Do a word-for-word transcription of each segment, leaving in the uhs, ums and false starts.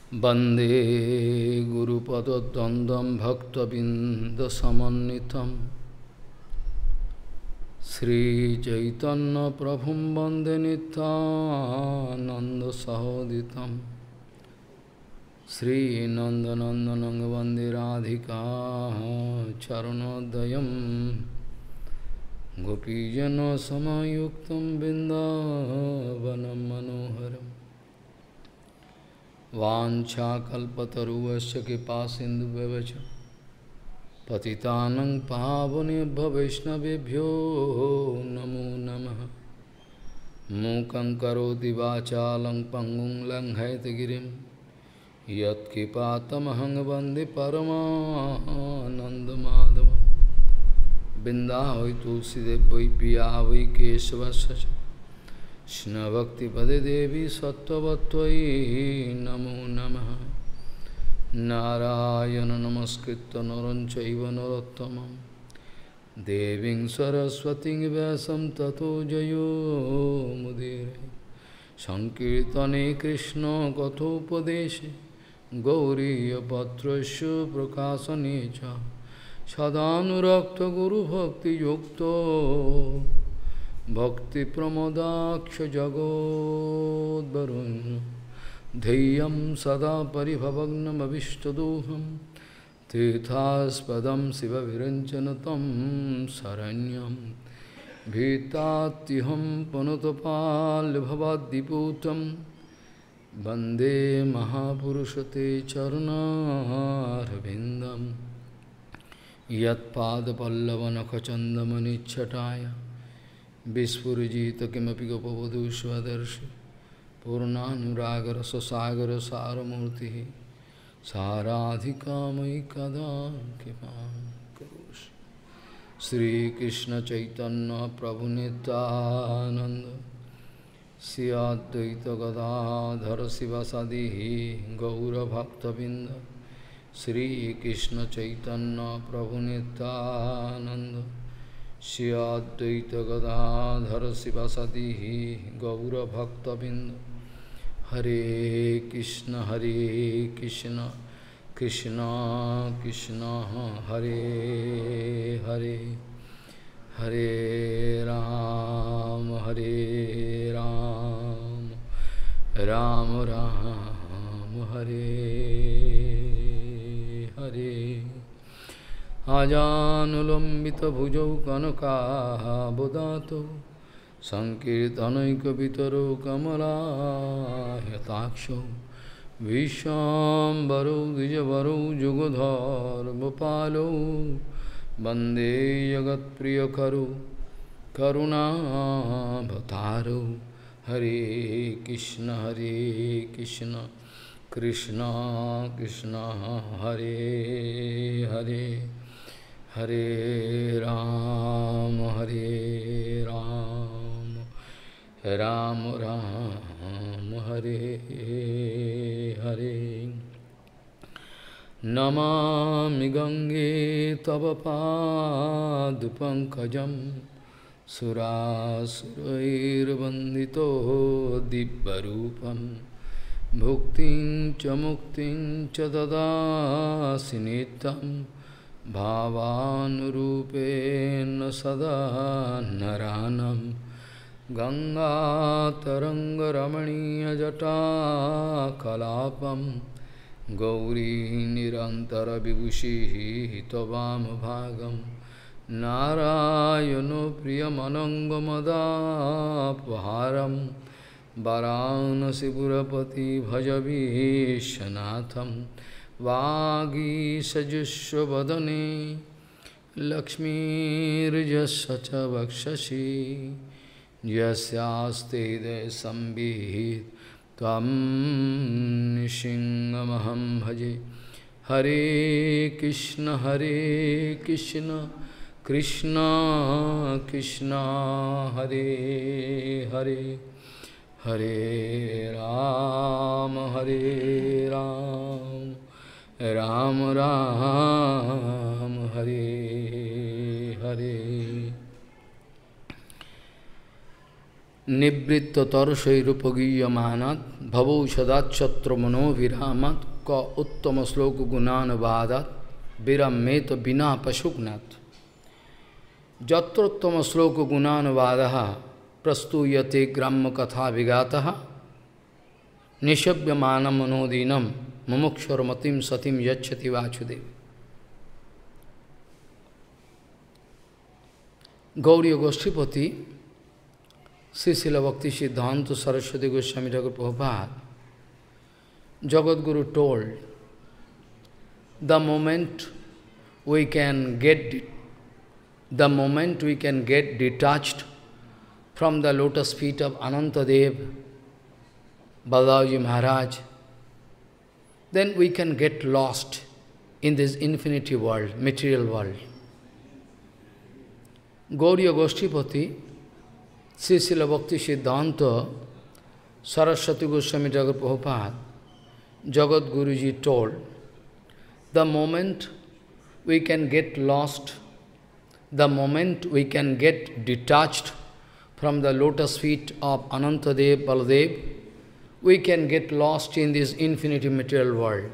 वंदे गुरुपदद्वन्द्वं भक्तबिंदसमन्वितं श्रीचैतन्यप्रभुं वन्दे नित्यानन्दसहोदितं श्रीनन्दनन्दनं वन्दे राधिका चरणोदयं गोपीजनसमायुक्तं बिन्दावनं मनोहरम् वाञ्छाकल्पतरुश्च कृपासिन्धुभ्यश्च पतितानं पावनेभ्यो वैष्णवेभ्यो नमो नमः। मूकं करोति वाचालं पङ्गुं लङ्घयितगिरिं यत्कृपातमहं वन्दे परमानन्दमाधवं। बिन्दावै तुलसीदेव वै पिया वै केशवस्य च कृष्णभक्तिपदे देवी सत्त्ववत्त्वयि नमो नमः। नारायण नमस्कृत्य नरं चैव नरोत्तमं देवीं सरस्वतीं व्यासं ततो जयो मुदीरये। संकीर्तने कृष्ण कथोपदेशे गौरीयपत्रस्य प्रकाशने च सदानुरक्त गुरुभक्तियुक्तो भक्ति प्रमोदाक्ष जगोद्वरुण्य धैर्यं सदा परिभवग्नमभिष्टदोहं तीर्थास्पदं शिवविरञ्चन तं शरण्यं भीतात्युहं पुनतपाल्भवाद्दिपूतं वन्दे महापुरुषते चरणारविन्दं यत्पादपल्लवनखचन्दमनिच्छटाय विस्फुरिजित किमपि गोपवधू स्वदर्शि पूर्णानुरागरससागर सारमूर्तिः साराधिका मयि कदा कृपां करोषि। श्रीकृष्ण चैतन्य प्रभु नित्यानंद श्री अद्वैत गदाधर शिवसदि गौरभक्तबिंद श्रीकृष्ण चैतन्य प्रभु नित्यानंद श्री अद्वैत गदाधर शिवसदि गौरभक्तबिंद। हरे कृष्ण हरे कृष्ण कृष्ण कृष्ण हरे हरे हरे राम हरे राम राम राम हरे हरे। आजानुलंबित भुजौ कनकाबुदातो संकीर्तनैकवितरो कमलायताक्षौ विश्वाम्बरौ द्विजवरौ जुगधर्मपालौ वन्दे जगत्प्रियकरौ करुणावतारौ। हरे कृष्ण हरे कृष्ण कृष्ण कृष्ण हरे हरे हरे राम हरे राम राम राम हरे हरे। नमामि गंगे तव पादपङ्कजं सुरासुरैर्वन्दितो दिव्यरूपं भुक्तिं च मुक्तिं च ददासि नित्यं भावानुरूपेण सदा नरानं। गंगातरङ्गरमणीयजटाकलापं गौरी निरन्तरविभूषिः त्ववामभागं नारायणो प्रियमनङ्गमदापहारं वाराणसीपुरपति भजवीशनाथं। वागीसजुष्वदने लक्ष्मीर्यस्य च वक्षसि यस्यास्ते संविहित त्वं नृसिंहमहं भजे। हरे कृष्ण हरे कृष्ण कृष्ण कृष्ण हरे हरे हरे राम हरे राम राम राम हरे हरे। निवृत्ततरशैरुपगीयमानात् भवो सदाचत्र मनोभिरामत क उत्तम श्लोक गुणानुवादत विरमेत बिना पशुघ्नात् जत्रोत्तम श्लोक गुणानुवादः प्रस्तूयते ग्राम्य कथा विगातः निशब्यमानं मनोदीनं मुमुक्षुर्मतिं सतिं यच्छति Vasudev. Gaudiya गोष्ठीपति Sri Srila Bhakti Siddhanta Saraswati Goswami Thakur Prabhupada, Jagat Guru told, the moment we can get, the moment we can get detached from the lotus feet of Anantadev, Balaji Maharaj, then we can get lost in this infinity world, material world. Gauriya Goshtipati, Sri Srila Bhakti Siddhanta Saraswati Goswami Thakur Prabhupada, Jagat Guruji told, the moment we can get lost, the moment we can get detached from the lotus feet of Anantadev, Baladev, we can get lost in this infinite material world.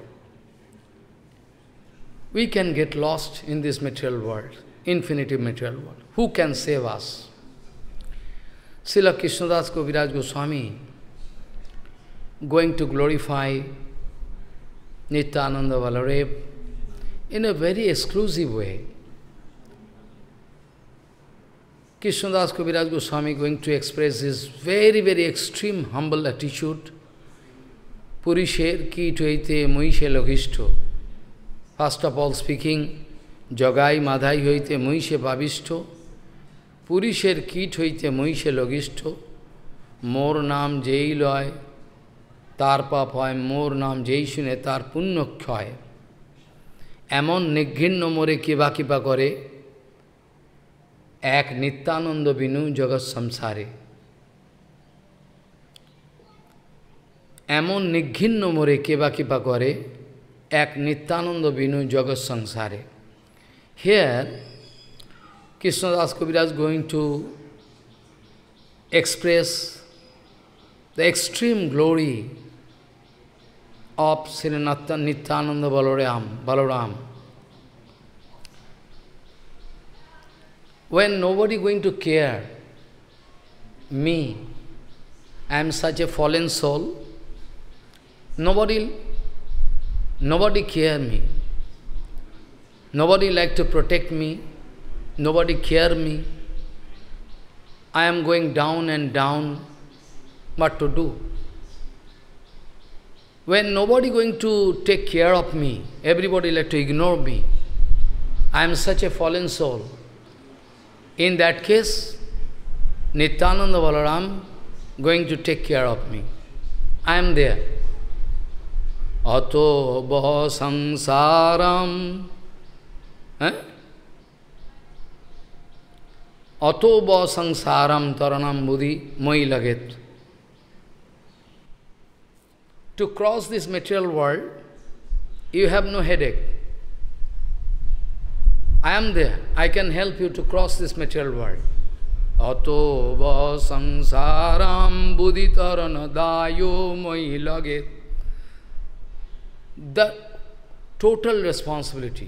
We can get lost in this material world, infinite material world. Who can save us? Srila Krishnadas Kaviraj Goswami, going to glorify Nityananda Baladev in a very exclusive way. Krishnadas Kaviraj Goswami going to express his very, very extreme humble attitude. Purisher ki hoite moishe logishto. First of all speaking, Jagai madhai hoite moishe pavishto. Purisher kit hoite moishe logishto. Mor naam jei loy. Tar pap hoy mor naam jei shune tar punno khoy. Emon nighinno more kiba kiba kore. Ek Nityananda binu jagat samsare. Emon nighinno more kiba kiba kore. Ek Nityananda binu jagat samsare. Here, Krishnadas Kaviraj is going to express the extreme glory of Sri Nityananda Balaram. Balaram. When nobody going to care me, I am such a fallen soul, nobody, nobody care me, nobody like to protect me, nobody care me, I am going down and down, what to do? When nobody going to take care of me, everybody like to ignore me, I am such a fallen soul. In that case, Nityananda Balaram going to take care of me. I am there. Ato baha samsaram. Eh? Ato baha samsaram taranam buddhi moi laget. To cross this material world, you have no headache. I am there. I can help you to cross this material world. Ato va samsaram buddhitarana dayo moi laget. The total responsibility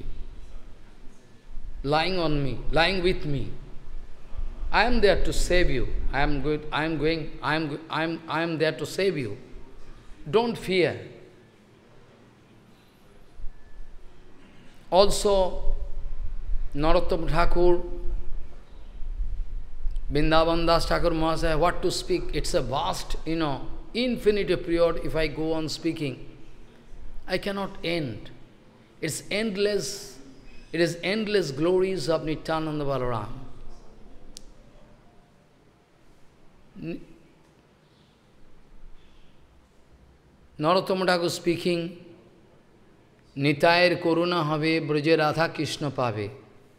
lying on me, lying with me. I am there to save you. I am good. I am going. I am. I am. I am there to save you. Don't fear. Also, Narottam Thakur, Vrindavan Das Thakur Mahasaya, what to speak? It's a vast, you know, infinite period. If I go on speaking, I cannot end. It's endless. It is endless glories of Nityananda Balaram. Narottam Thakur speaking, Nitayar Koruna Have Braja Radha Krishna Pave.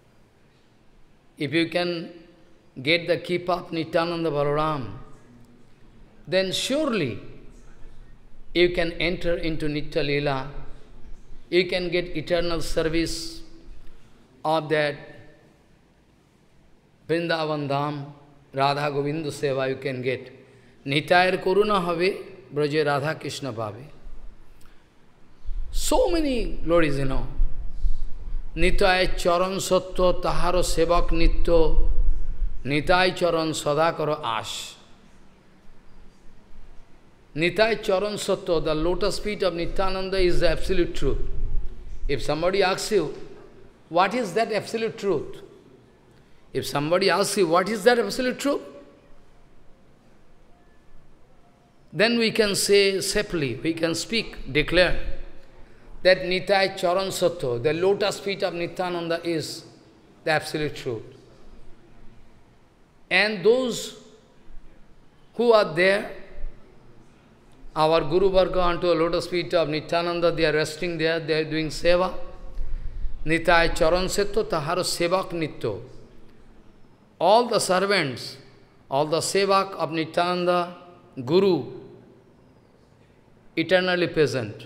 If you can get the keep of Nityananda Balaram, then surely you can enter into Nitya Leela, you can get eternal service of that Vrindavan Dham, Radha Govinda Seva you can get. Nitayar Koruna Have Braje Radha Krishna Bhavi. So many glories, you know. Nitai Charan Satto Taharo Sevak Nitto Nitai Charan Sadakaro Ash. Nitai Charan Satto, the lotus feet of Nityananda is the absolute truth. If somebody asks you, what is that absolute truth? If somebody asks you, what is that absolute truth? Then we can say safely, we can speak, declare, that Nitai Charan Satto, the lotus feet of Nityananda is the absolute truth. And those who are there, our Guru Varga unto a lotus feet of Nityananda, they are resting there, they are doing seva. Nitai Charan Satto Taharo Sevak Nitto. All the servants, all the sevak of Nityananda, Guru, eternally present.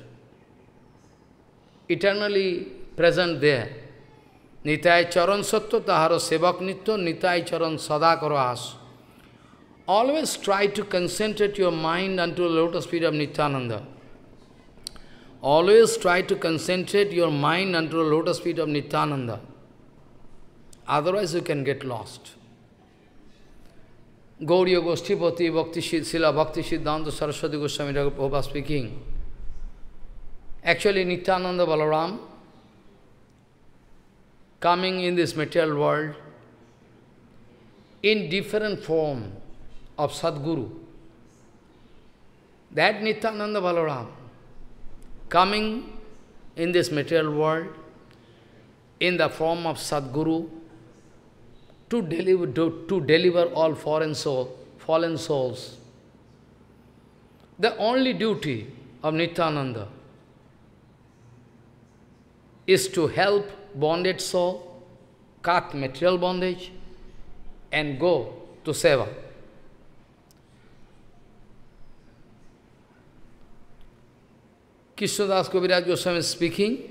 Eternally present there. Nitai Charan Satto Taharo Sevak Nitto, Nitai Charan Sadakaro As. Always try to concentrate your mind unto the lotus feet of Nityananda. Always try to concentrate your mind unto the lotus feet of Nityananda. Otherwise you can get lost. Gauriya Goshtipati Bhakti Sila Bhakti Siddhanta Saraswati Goswami Prabhupada speaking. Actually, Nityananda Balaram coming in this material world in different form of Sadguru. That Nityananda Balaram coming in this material world in the form of Sadguru to deliver, to, to deliver all foreign soul, fallen souls. The only duty of Nityananda is to help bonded soul, cut material bondage, and go to seva. Krishnadas Kaviraj Goswami is speaking.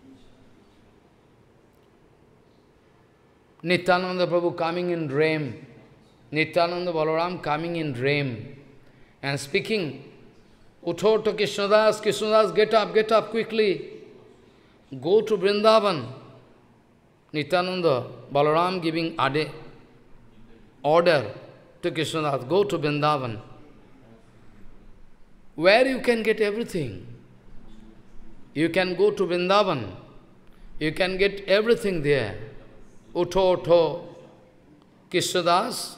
Nityananda Prabhu coming in dream, Nityananda Balaram coming in dream, and speaking, Utho to Krishnadas, Krishnadas, get up, get up quickly, go to Vrindavan. Nityananda Balaram giving ade, order to Krishnadas, go to Vrindavan, where you can get everything. You can go to Vrindavan, you can get everything there. Utho, utho, Krishnadas,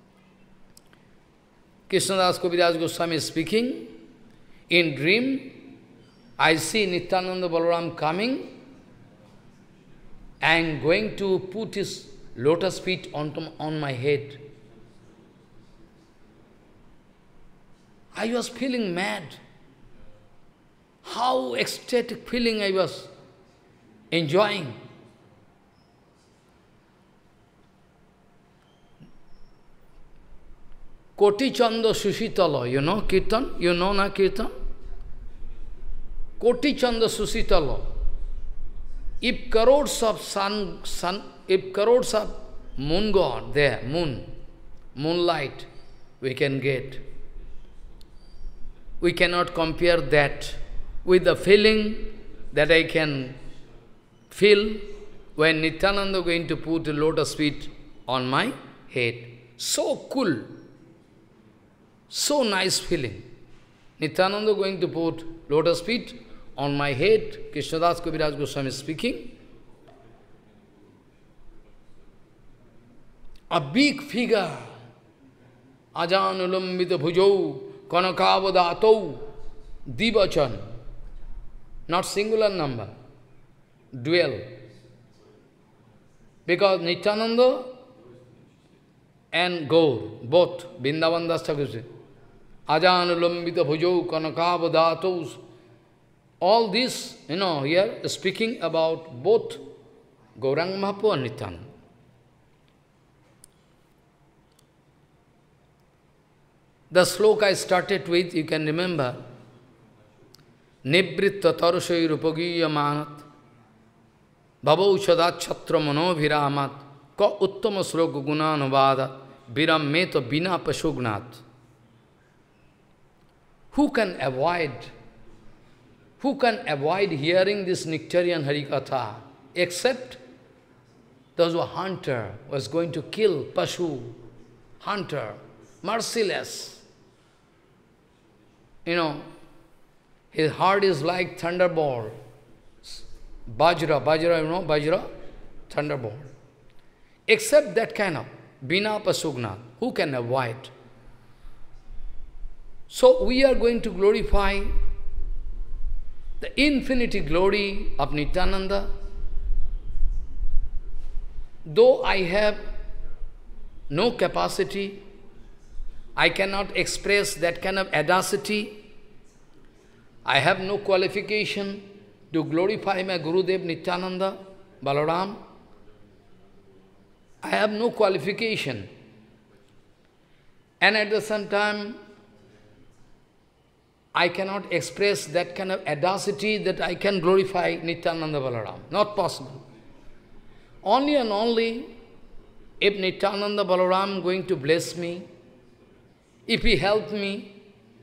Krishnadas Kaviraj Goswami is speaking. In dream, I see Nityananda Balaram coming and going to put his lotus feet onto, on my head. I was feeling mad. How ecstatic feeling I was enjoying. Koti Chanda Susitala, you know Kirtan? You know na Kirtan? Koti Chanda Susitala. If crores of sun, sun, if crores of moon god there, moon, moonlight, we can get. We cannot compare that with the feeling that I can feel when Nityananda is going to put a lotus feet on my head. So cool. So nice feeling. Nityananda going to put lotus feet on my head. Krishnadas Kaviraj Goswami speaking. A big figure. Ajanulambita bhujau kanakavadatou divachan. Not singular number. Dual. Because Nityananda and Gaur, both, Vrindavan Das Thakur, Ajanulambita bhujau kanakavadatus, all this, you know, here speaking about both Gauranga Mahaprabhu and Nityananda. The sloka I started with, you can remember, Nibritta tarushay rupagiya manat, Bhavau chadat chatra mano viramat, Ka uttama sloka gunanuvada, Viram meta bina pashugnat. Who can avoid, who can avoid hearing this nectarian Harikatha, except those who are hunter, was going to kill Pashu, hunter, merciless. You know, his heart is like thunderbolt. Bajra, Bajra, you know, Bajra, thunderbolt. Except that kind of, Bina Pasugna, who can avoid? So we are going to glorify the infinity glory of Nityananda. Though I have no capacity, I cannot express that kind of audacity, I have no qualification to glorify my Gurudev Nityananda, Balaram. I have no qualification. And at the same time, I cannot express that kind of audacity that I can glorify Nityananda Balaram. Not possible. Only and only if Nityananda Balaram going to bless me, if he help me,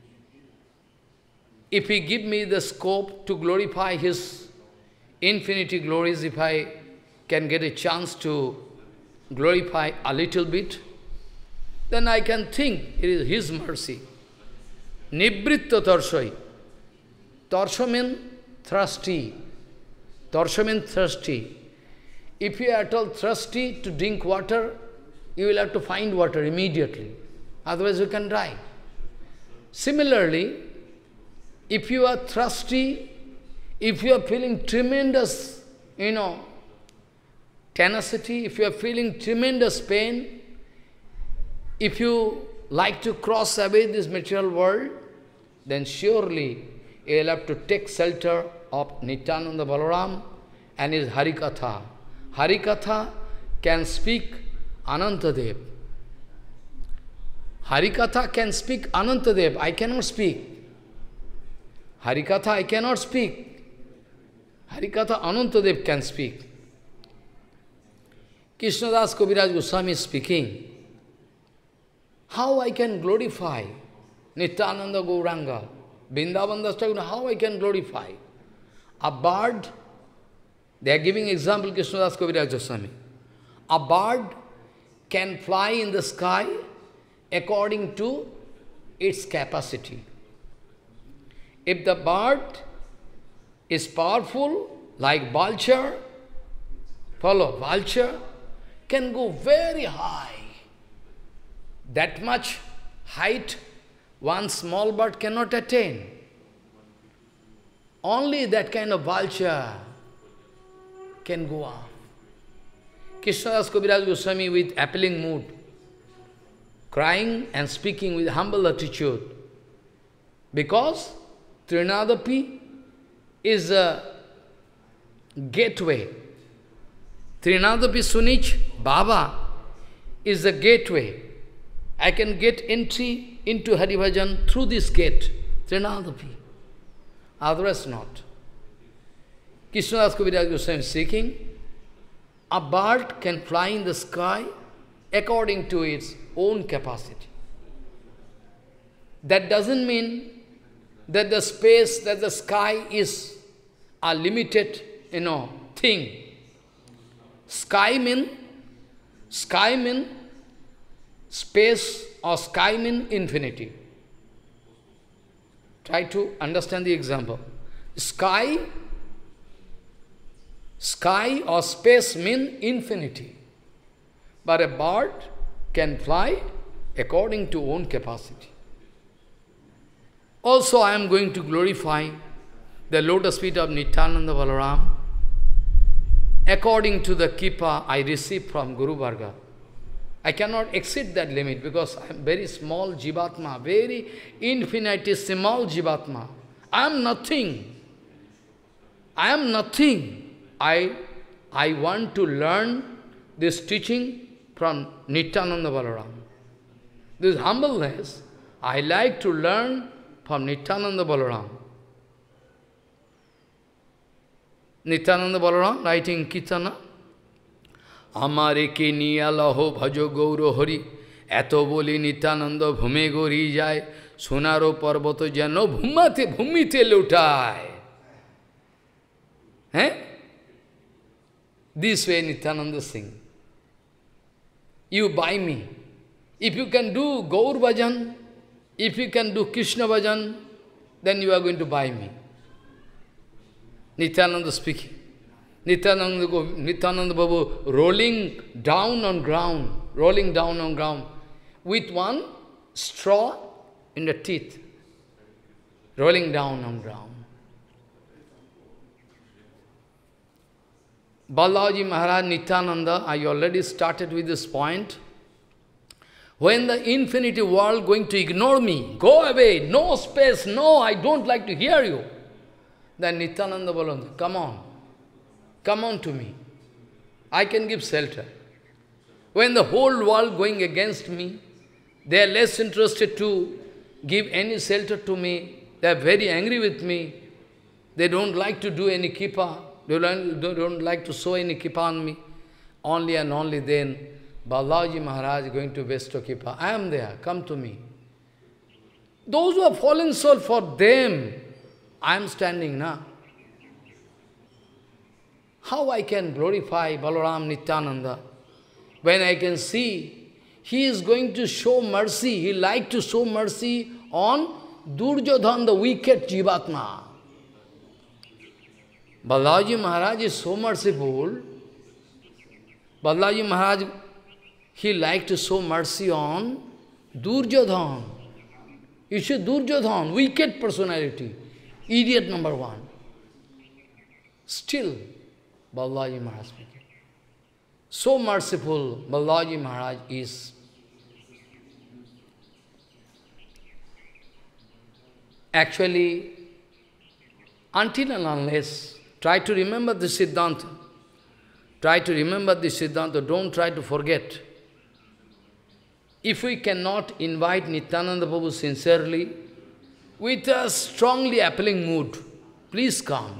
if he give me the scope to glorify his infinity glories, if I can get a chance to glorify a little bit, then I can think it is his mercy. Nibritta Tarsoi. Tarsha means thirsty. Tarsha means thirsty. If you are at all thirsty to drink water, you will have to find water immediately. Otherwise you can die. Similarly, if you are thirsty, if you are feeling tremendous, you know, tenacity, if you are feeling tremendous pain, if you like to cross away this material world, then surely you will have to take shelter of Nityananda Balaram and his Harikatha. Harikatha can speak Anantadev. Harikatha can speak Anantadev. I cannot speak. Harikatha I cannot speak. Harikatha Anantadev can speak. Krishnadas Kaviraj Goswami is speaking. How I can glorify Nityananda Gauranga, Vrindavan Das Thakur, how I can glorify? A bird, they are giving example, Krishnadas Kaviraj Goswami. A bird can fly in the sky according to its capacity. If the bird is powerful, like vulture, follow, vulture can go very high. That much height one small bird cannot attain. Only that kind of vulture can go up. Krishnadas Kaviraj Goswami with appealing mood, crying and speaking with humble attitude, because Trinadapi is a gateway. Trinadapi Sunich, Baba, is a gateway. I can get entry into Haribhajan through this gate, Trinadapi. Otherwise not. Krishnadas Kaviraj Goswami is speaking, a bird can fly in the sky according to its own capacity. That doesn't mean that the space, that the sky is a limited, you know, thing. Sky mean, sky mean space, or sky mean infinity. Try to understand the example. Sky, sky or space mean infinity. But a bird can fly according to own capacity. Also, I am going to glorify the lotus feet of Nityananda Balaram according to the kippa I received from Guru Varga. I cannot exceed that limit because I am very small jivatma, very infinitesimal jivatma. I am nothing. I am nothing. I, I want to learn this teaching from Nityananda Balaram. This humbleness, I like to learn from Nityananda Balaram. Nityananda Balaram writing Kirtana, Amare ke niya laho bhajo gauro hari, eto boli Nityananda bhume gori jai, Sunaro parvato jano bhumate bhumite lutai. Eh? This way Nityananda sing. You buy me. If you can do Gaur Bhajan, if you can do Krishna Bhajan, then you are going to buy me. Nityananda speaking. Nityananda, Nityananda Babu rolling down on ground, rolling down on ground, with one straw in the teeth, rolling down on ground. Balaji Maharaj Nityananda, I already started with this point. When the infinity world going to ignore me, go away, no space, no, I don't like to hear you. Then Nityananda Balan, come on, come on to me. I can give shelter. When the whole world going against me, they are less interested to give any shelter to me. They are very angry with me. They don't like to do any kippa. They don't, they don't like to show any kippa on me. Only and only then, Balaji Maharaj is going to bestow kippa. I am there, come to me. Those who have fallen soul, for them, I am standing now. How I can glorify Balaram Nityananda when I can see he is going to show mercy, he like to show mercy on Duryodhana, the wicked Jivatma. Balaji Maharaj is so merciful. Balaji Maharaj, he like to show mercy on Duryodhana. You see, Duryodhana, wicked personality, idiot number one. Still, Balaji Maharaj speaking. So merciful, Balaji Maharaj is. Actually, until and unless, try to remember the Siddhanta. Try to remember the Siddhanta, don't try to forget. If we cannot invite Nityananda Prabhu sincerely, with a strongly appealing mood, please come.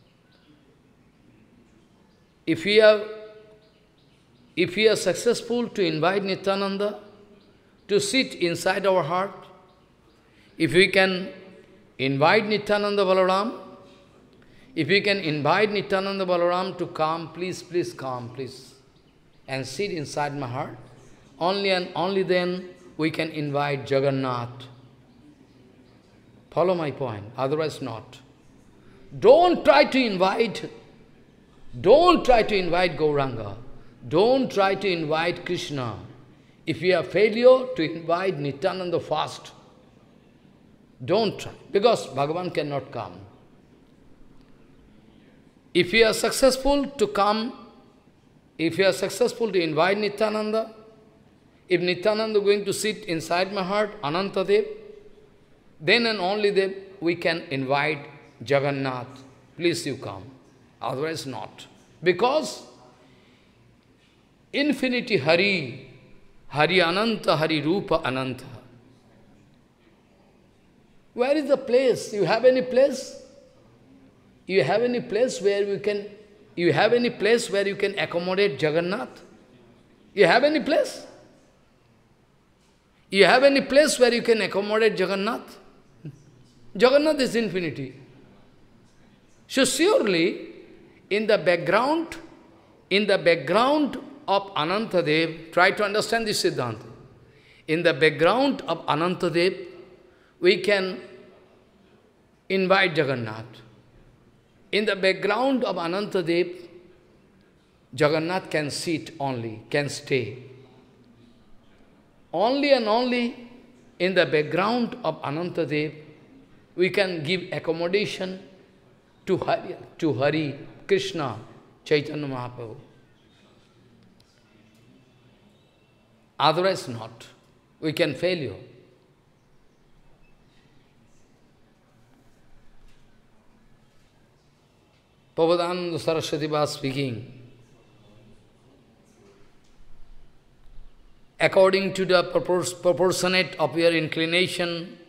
If we are, if we are successful to invite Nityananda to sit inside our heart, if we can invite Nityananda Balaram, if we can invite Nityananda Balaram to come, please, please come, please, and sit inside my heart, only and only then we can invite Jagannath. Follow my point, otherwise not. Don't try to invite, don't try to invite Gauranga. Don't try to invite Krishna. If you have failure to invite Nityananda first, don't try, because Bhagavan cannot come. If you are successful to come, if you are successful to invite Nityananda, if Nityananda is going to sit inside my heart, Anantadev, then and only then we can invite Jagannath. Please you come. Otherwise not. Because infinity Hari, Hari Ananta, Hari Rupa Ananta. Where is the place? You have any place? You have any place where you can, you have any place where you can accommodate Jagannath? You have any place? You have any place where you can accommodate Jagannath? Jagannath is infinity. So surely, in the background, in the background of Anantadev, try to understand this Siddhanta. In the background of Anantadev, we can invite Jagannath. In the background of Anantadev, Jagannath can sit only, can stay. Only and only in the background of Anantadev, we can give accommodation to Hari, to Hari, Krishna, Chaitanya Mahaprabhu. Otherwise not. We can fail you. Prabodhananda Saraswati was speaking. According to the propor proportionate of your inclination,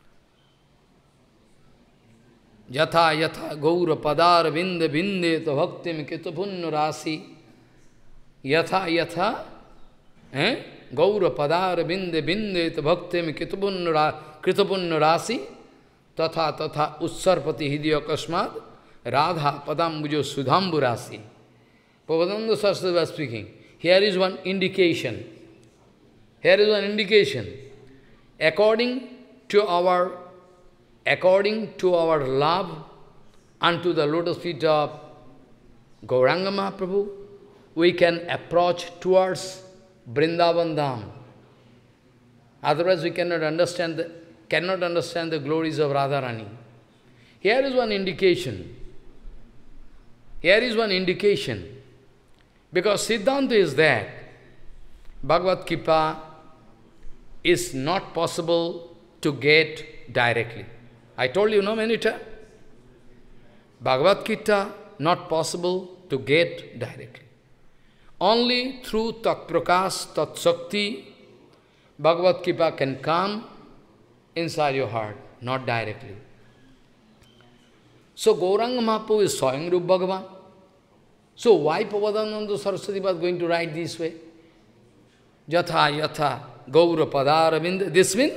yatha yatha gaura padar binde binde to bhaktim kitapunna rasi, yatha yatha eh? gaura padar binde binde to bhaktim kitapunna kritapunna rasi, tatha tatha utsarpati hidya kasmad, radha padambujo sudhambu rasi. Prabhupada Saraswati was speaking. Here is one indication. Here is one indication. According to our, according to our love unto the lotus feet of Gauranga Mahaprabhu, we can approach towards Vrindavan Dham. Otherwise we cannot understand the, cannot understand the glories of Radharani. Here is one indication. Here is one indication. Because Siddhanta is that Bhagavad Gita is not possible to get directly. I told you no many times. Bhagavad Gita not possible to get directly. Only through Tat Prakash, Tat Shakti, Bhagavad Gita can come inside your heart, not directly. So Gauranga Mahaprabhu is Swayam Rup Bhagavan. So why Prabhupada Saraswati was going to write this way? Yatha yatha Gaura Padara Binda. This means?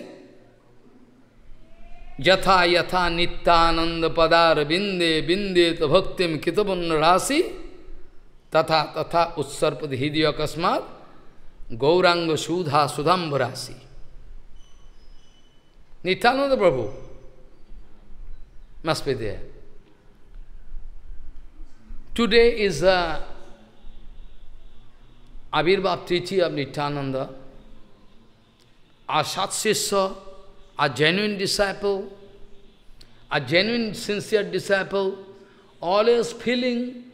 Yatha yatha Nityananda Padara Binde Binde Bhaktim Kitapunna Rasi Tatha tatha Utsarpati Hidya Kasmat Gauranga Sudha Sudhambarasi. Nityananda Prabhu must be there. Today is the Abhirbhav Tithi of Nityananda. Our Satsishya, a genuine disciple, a genuine sincere disciple, always feeling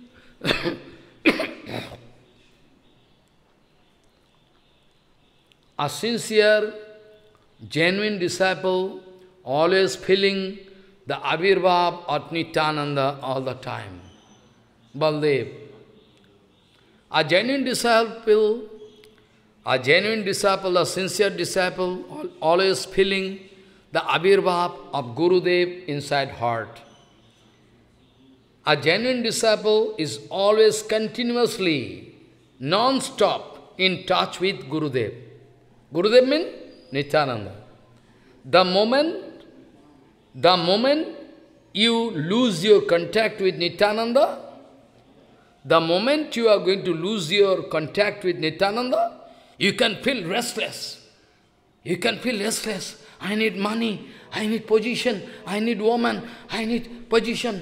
a sincere, genuine disciple, always feeling the Abhirbhav of Nityananda all the time. Baldev. A genuine disciple, a genuine disciple, a sincere disciple, always feeling the Abhirbhav of Gurudev inside heart. A genuine disciple is always continuously, non-stop in touch with Gurudev. Gurudev means Nityananda. The moment, the moment you lose your contact with Nityananda, the moment you are going to lose your contact with Nityananda, you can feel restless. You can feel restless. I need money, I need position, I need woman, I need position.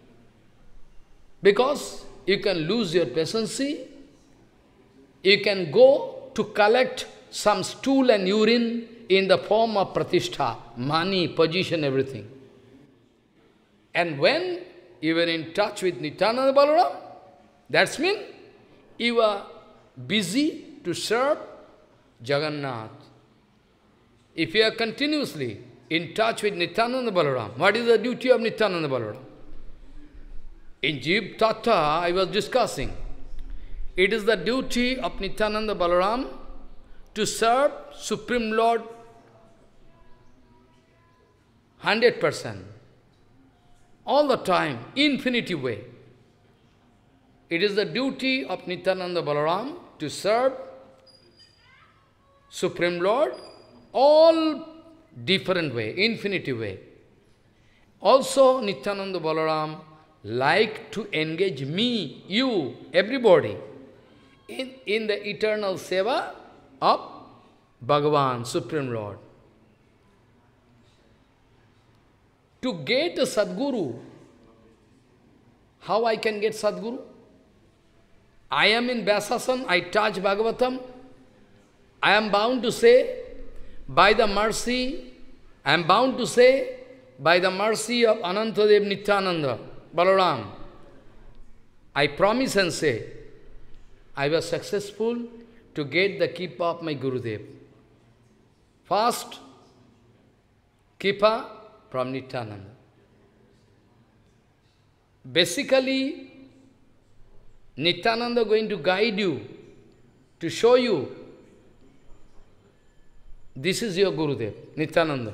Because you can lose your patience, you can go to collect some stool and urine in the form of pratishtha, money, position, everything. And when you were in touch with Nityananda Balaram, that means you are busy to serve Jagannath. If you are continuously in touch with Nityananda Balaram, what is the duty of Nityananda Balaram? In Jeev Tattva, I was discussing, it is the duty of Nityananda Balaram to serve Supreme Lord one hundred percent, all the time, infinity way. It is the duty of Nityananda Balaram to serve Supreme Lord all different way, infinity way. Also, Nityananda Balaram like to engage me, you, everybody, in, in the eternal seva of Bhagavan, Supreme Lord. To get a Sadguru, how I can get Sadguru? I am in Vyasasan, I touch Bhagavatam. I am bound to say, by the mercy, I am bound to say, by the mercy of Anantadev Nityananda, Balaram, I promise and say, I was successful to get the Kippa of my Gurudev. First, Kippa from Nityananda. Basically, Nityananda going to guide you, to show you, this is your Gurudev, Nityananda.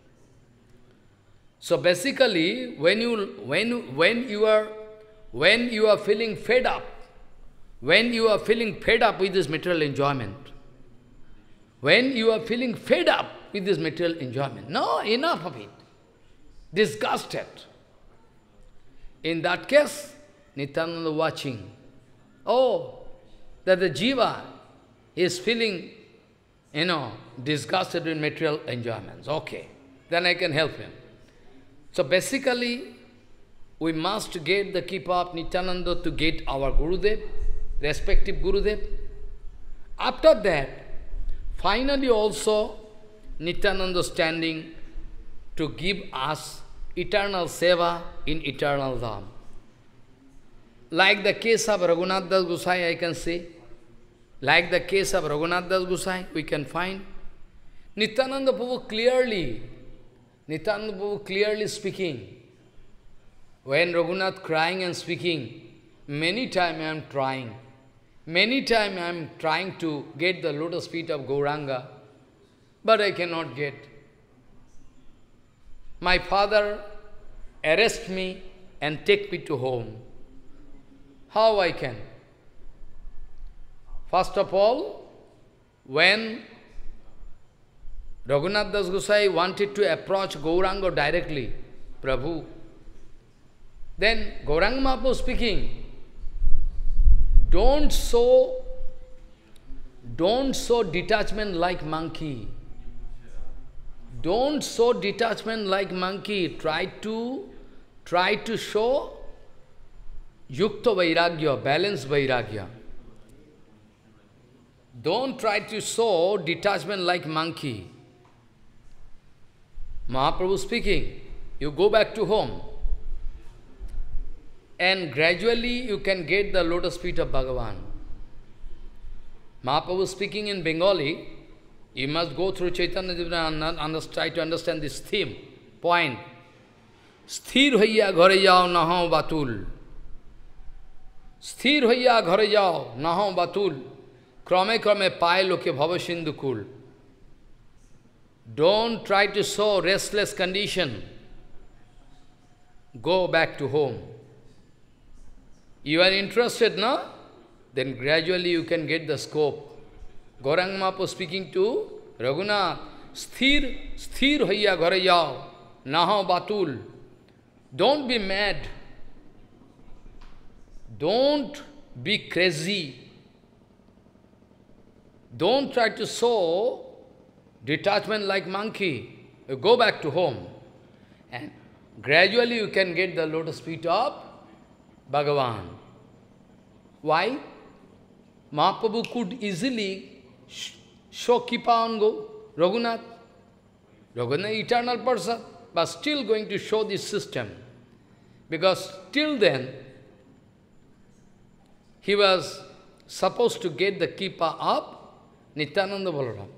So basically, when you, when, when, you are, when you are feeling fed up, when you are feeling fed up with this material enjoyment, when you are feeling fed up with this material enjoyment. No, enough of it. Disgusted. In that case, Nityananda watching. Oh, that the jiva is feeling, you know, disgusted with material enjoyments. Okay, then I can help him. So basically, we must get the keeper of Nityananda to get our Gurudev, respective Gurudev. After that, finally also, Nityananda standing to give us eternal seva in eternal Dham. Like the case of Raghunath Das Gosai, I can say, like the case of Raghunath Das Gosai, we can find. Nityananda Prabhu clearly, Nityananda Prabhu clearly speaking, when Raghunath crying and speaking, many times I am trying, many times I am trying to get the lotus feet of Gauranga, but I cannot get. My father arrest me and take me to home. How I can? First of all, when Raghunath Das Gosai wanted to approach Gauranga directly, Prabhu, then Gauranga Mahaprabhu speaking, don't show, don't show detachment like monkey. Don't show detachment like monkey. Try to, try to show yukta vairagya, balanced vairagya. Don't try to show detachment like monkey. Mahaprabhu speaking, you go back to home and gradually you can get the lotus feet of Bhagavan. Mahaprabhu speaking in Bengali, you must go through Chaitanya Devatamrita and try to understand this theme, point. Sthir hoiya ghare jao naho batul. Sthir hoiya ghare jao naho batul. Krame krame paye loke bhava sindhukul. Don't try to show restless condition. Go back to home. You are interested, no? Then gradually you can get the scope. Gauranga Mahaprabhu speaking to Raghunath, Sthir, sthir hoiya ghare jao, naho batul. Don't be mad. Don't be crazy. Don't try to show detachment like monkey. You go back to home. And gradually you can get the lotus feet of Bhagavan. Why? Mahaprabhu could easily show Kripa on go, Raghunath. Raghunath is eternal person, but still going to show this system. Because till then, he was supposed to get the Kripa of Nityananda Balaram.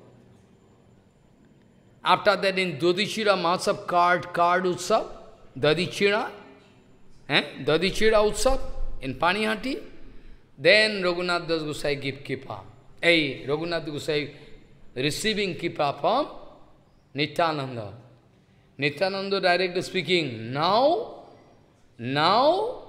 After that in Dodichira Mahotsav card, card Utsav, Dodichira, eh? Dodichira Utsav in Panihati, then Raghunath Das Gosai give Kripa. Hey, Raghunath Gosai receiving Kripa from Nityananda. Nityananda directly speaking, now, now,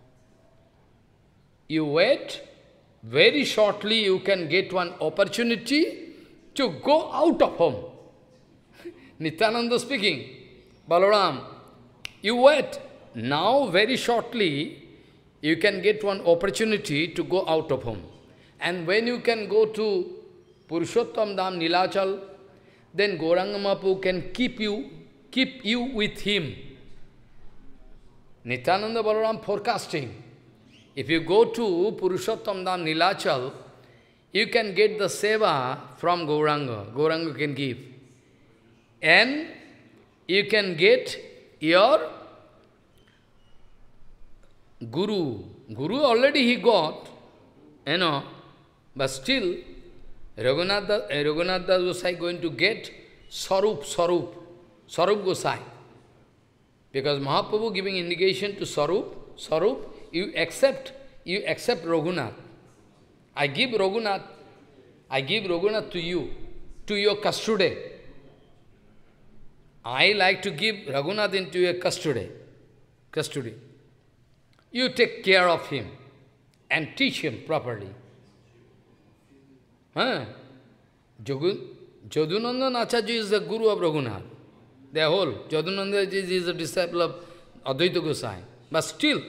you wait, very shortly you can get one opportunity to go out of home. Nityananda speaking, Balaram, you wait, now very shortly you can get one opportunity to go out of home. And when you can go to Purushottam Dham, Nilachal, then Gauranga Mahaprabhu can keep you, keep you with him. Nityananda Balaram forecasting. If you go to Purushottam Dham, Nilachal, you can get the seva from Gauranga. Gauranga can give. And you can get your Guru. Guru already he got, you know, but still, Raghunath Das Gosai going to get Sarup, Sarup, Sarup Gosai. Because Mahaprabhu giving indication to Sarup, Sarup, you accept, you accept Raghunath. I give Raghunath, I give Raghunath to you, to your custody. I like to give Raghunath into your custody. Custody. You take care of him and teach him properly. Huh? Jogu, Jadunandan Acharya is the guru of Raghunath. They whole. Jadunandan is a disciple of Advaita Gosai. But still,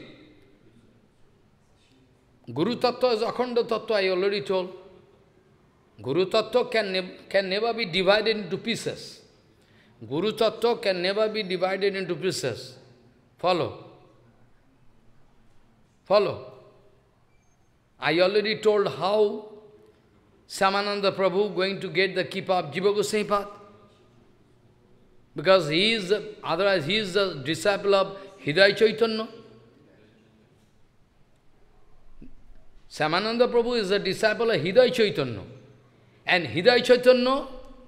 Guru Tattva is Akhanda Tattva, I already told. Guru Tattva can, ne can never be divided into pieces. Guru Tattva can never be divided into pieces. Follow. Follow. I already told how Samananda Prabhu going to get the Kippa of Jiva Goswami path. Because he is, the, otherwise he is the disciple of Hridaya Chaitanya. Samananda Prabhu is the disciple of Hridaya Chaitanya. And Hridaya Chaitanya,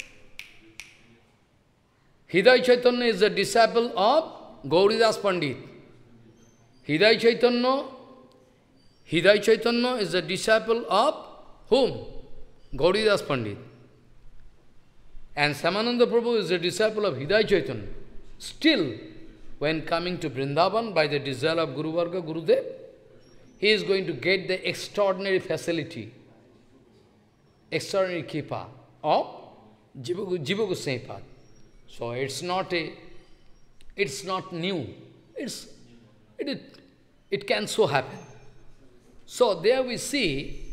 Hridaya Chaitanya is the disciple of Gauridas Pandit. Hridaya Chaitanya, Hridaya Chaitanya is the disciple of whom? Gauridas Pandit. And Samananda Prabhu is the disciple of Hridaya Chaitanya. Still, when coming to Vrindavan by the desire of Guru Varga, Gurudev, he is going to get the extraordinary facility, extraordinary kippa of Jiva Goswami path. So it's not a, it's not new. It's, it, it, it can so happen. So there we see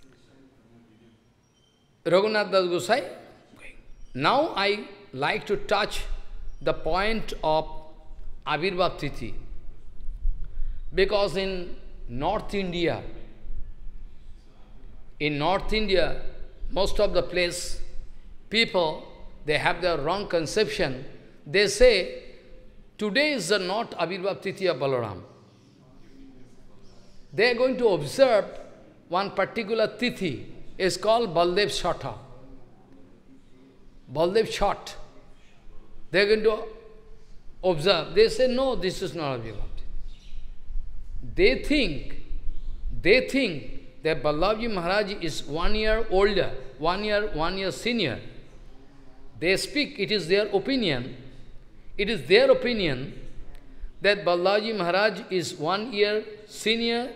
Raghunath Das Gosai. Now I like to touch the point of Avirbhav Tithi. Because in North India, in North India, most of the place, people, they have their wrong conception. They say, today is the not Avirbhav Tithi of Balaram. They are going to observe one particular Tithi. It's called Baldev Shata. Baldev Shat. They are going to observe. They say, no, this is not Avirbhav Tithi. They think, they think that Ballabhji Maharaj is one year older, one year, one year senior. They speak, it is their opinion. It is their opinion that Ballabhji Maharaj is one year senior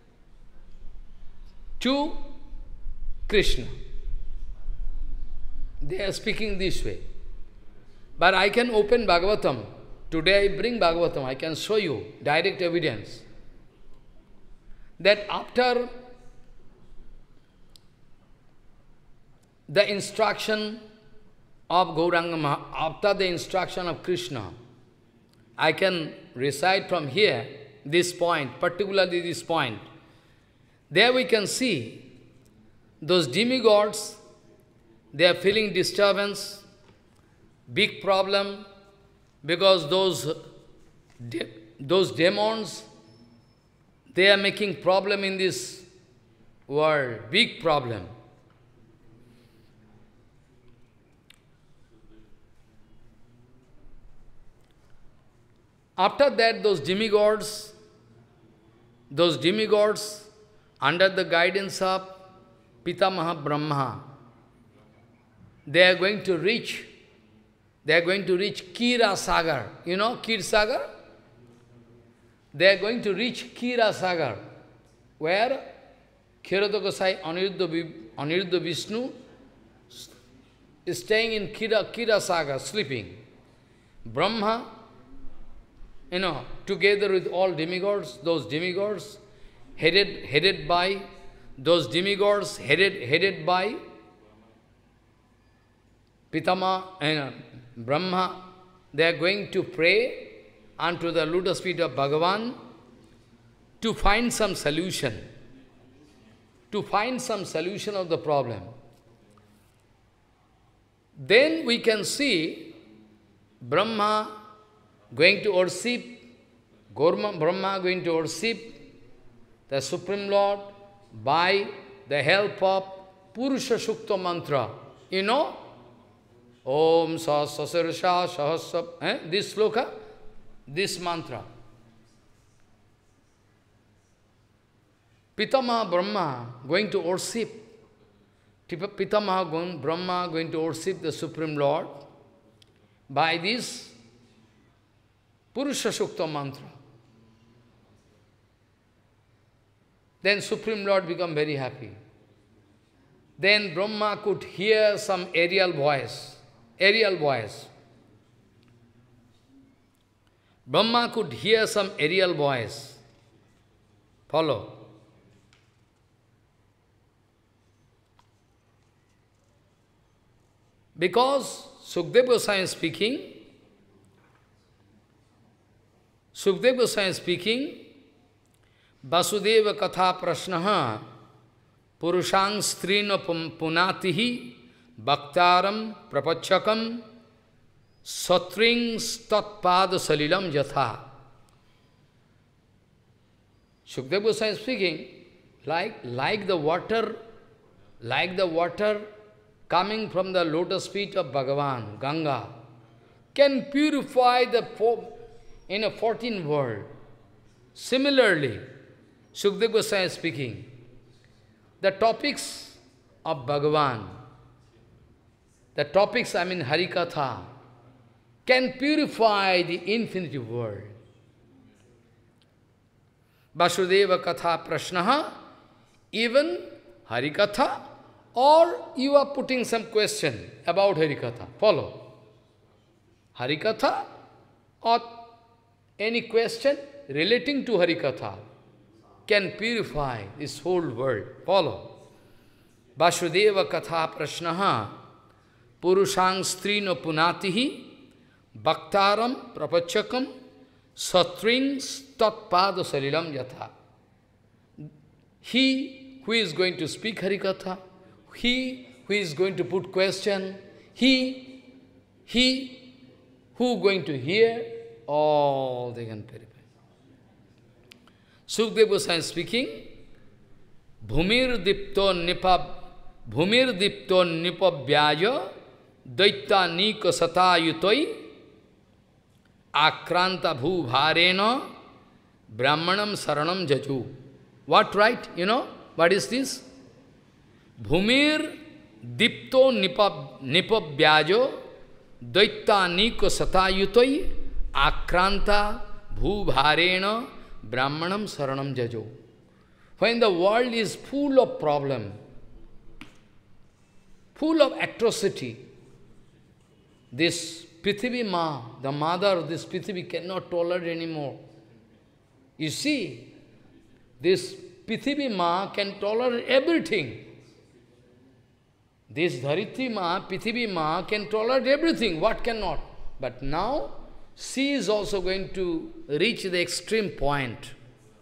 to Krishna. They are speaking this way. But I can open Bhagavatam. Today I bring Bhagavatam. I can show you direct evidence that after the instruction of Gauranga, after the instruction of Krishna, I can recite from here this point, particularly this point. There we can see those demigods, they are feeling disturbance, big problem, because those, de those demons, they are making problem in this world, big problem. After that, those demigods, those demigods, under the guidance of Pitamaha Brahma, they are going to reach, they are going to reach Kira Sagar. You know Kira Sagar? They are going to reach Kira Sagar, where Kshirada Gosai Aniruddha, Aniruddha Vishnu is staying in Kira, Kira Sagar, sleeping. Brahma, you know, together with all demigods, those demigods, headed, headed by, those demigods, headed, headed by Pitama and Brahma, they are going to pray unto the lotus feet of Bhagavan to find some solution, to find some solution of the problem. Then we can see Brahma going to worship, Brahma going to worship the Supreme Lord by the help of Purusha Sukta mantra. You know? Om Sahasrasha Sahasra, eh? This sloka, this mantra. Pitama Brahma going to worship, Pitama Brahma going to worship the Supreme Lord by this Purusha Sukta mantra. Then Supreme Lord become very happy. Then Brahma could hear some aerial voice, aerial voice. Brahma could hear some aerial voice. Follow. Because Sukadeva Goswami is speaking, Sukadeva Goswami is speaking, Vasudeva Katha Prashnaha Purushang Strino Punatihi Bhaktaram Prapachakam Satring Statpada Salilam Jatha. Sukadeva Goswami is speaking, like, like the water, like the water coming from the lotus feet of Bhagavan, Ganga, can purify the in a fourteen world. Similarly, Sukadeva Goswami is speaking, the topics of Bhagavan, the topics, I mean Harikatha, can purify the infinite world. Vasudeva Katha Prashnaha, even Harikatha, or you are putting some question about Harikatha. Follow. Harikatha or any question relating to Harikatha can purify this whole world. Follow. Vasudeva Katha Prashnaha Purushang Strino Punatihi Bhaktaram Prapachakam Satring Statpada Salilam Yatha. He who is going to speak Harikatha, he who is going to put question, he, he who is going to hear, all they can purify. Sukadeva Goswami speaking, Bhumir Dipto Nipab Bhumir Dipto Nipabhyaja Daita Nika Satayutoi Akranta Bhu Bharena Brahmanam Saranam Jaju. What right? You know, what is this? Bhumir Dipto Nipabhyajo Daita Nika Satayutoi Akranta Bhu Bharena Brahmanam Saranam Jajo. When the world is full of problem, full of atrocity, this Prithivi Ma, the mother of this Prithivi, cannot tolerate anymore. You see, this Prithivi Ma can tolerate everything. This Dharitri Ma, Prithivi Ma can tolerate everything, what cannot? But now, she is also going to reach the extreme point.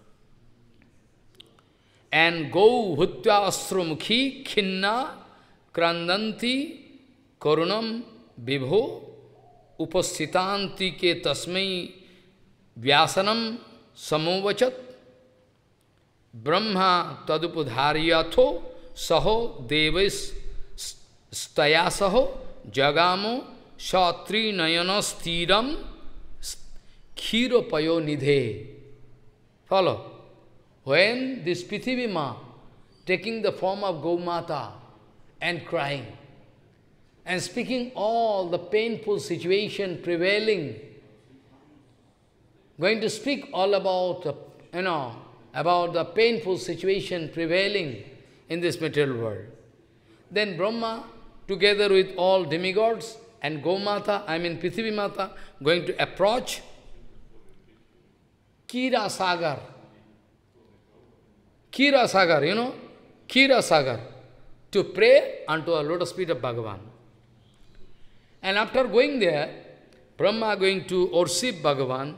And go bhutya asramukhi khinna krandanti karunam vibho upasitanti ke tasmai vyasanam samovachat brahma tadupudharyatho saho devis stayasaho jagamo shatri nayana stiram Khiropayo nidhe. Follow. When this Prithivi Ma, taking the form of Gaumata and crying, and speaking all the painful situation prevailing, going to speak all about, uh, you know, about the painful situation prevailing in this material world. Then Brahma, together with all demigods and Gaumata, I mean Prithivi Mata, going to approach Kira Sagar. Kira Sagar, you know, Kira Sagar, to pray unto a lotus feet of Bhagavan. And after going there, Brahma going to worship Bhagavan,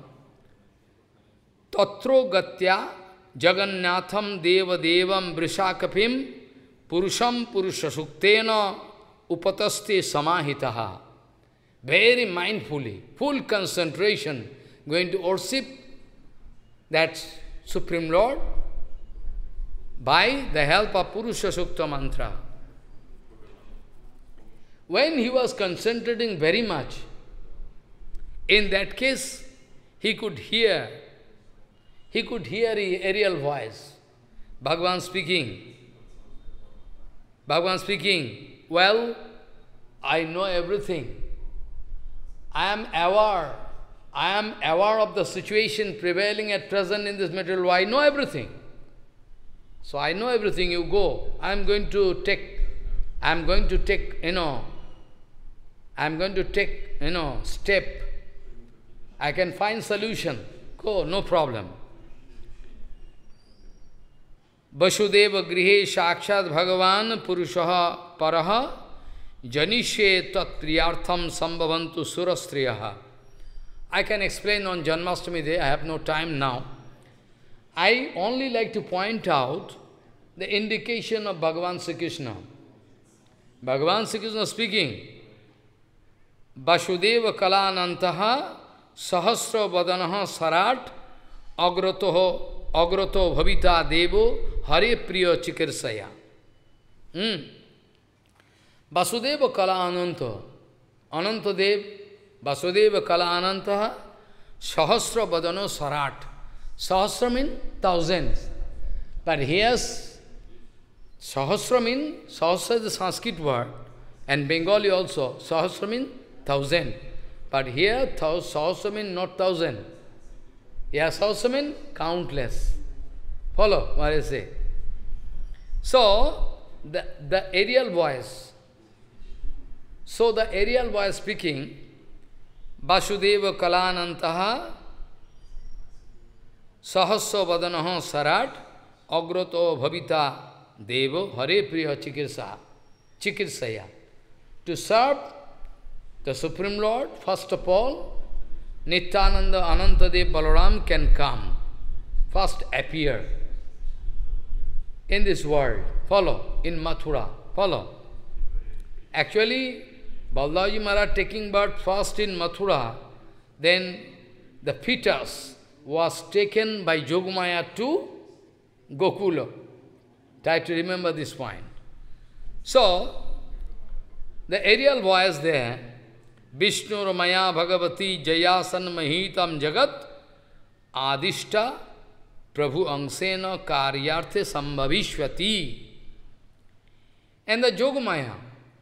Tatro Gatya Jagannatham Deva Devam Vrishakapim Purusham Purusha Suktena Upataste Samahitaha. Very mindfully, full concentration, going to worship that Supreme Lord by the help of Purusha Sukta mantra. When he was concentrating very much, in that case, he could hear, he could hear the aerial voice, Bhagavan speaking. Bhagavan speaking, well, I know everything. I am aware. I am aware of the situation prevailing at present in this material world. I know everything. So I know everything. You go. I am going to take I'm going to take, you know, I'm going to take, you know, step. I can find solution. Go, no problem. Vasudeva grihe sakshat bhagavan purushaha paraha janishe tat priyartham sambhavantu surastriyaha. I can explain on Janmashtami Day, I have no time now. I only like to point out the indication of Bhagavan Sri Krishna. Bhagavan Sri Krishna speaking, Vasudeva kalanantaha sahasra vadanaha sarat agrato agrato bhavita devo hare priya chikirsaya. Hmm. Vasudeva kalananta, Ananta Dev, Vasudeva kala anantaha sahasra vadano sarat. Sahasra means thousands. But here's sahasra means, sahasra is the Sanskrit word, and Bengali also, sahasra means thousand. But here, sahasra means not thousand. Here, sahasra means countless. Follow what I say. So, the, the aerial voice, so the aerial voice speaking, Vasudeva kalanantaha sahasra vadanaha sarat agrato bhavita devo hare priya chikirsa chikirsaya. To serve the Supreme Lord, first of all, Nityananda Anantadev Balaram can come, first appear in this world. Follow, in Mathura. Follow. Actually, Baldaji Maharaj taking birth first in Mathura, then the fetus was taken by Yogamaya to Gokula. Try to remember this point. So, the aerial voice there, Vishnu Ramaya Bhagavati Jayasan Mahitam Jagat Adishta Prabhu Angsena Karyarthe Sambhavishvati. And the Yogamaya,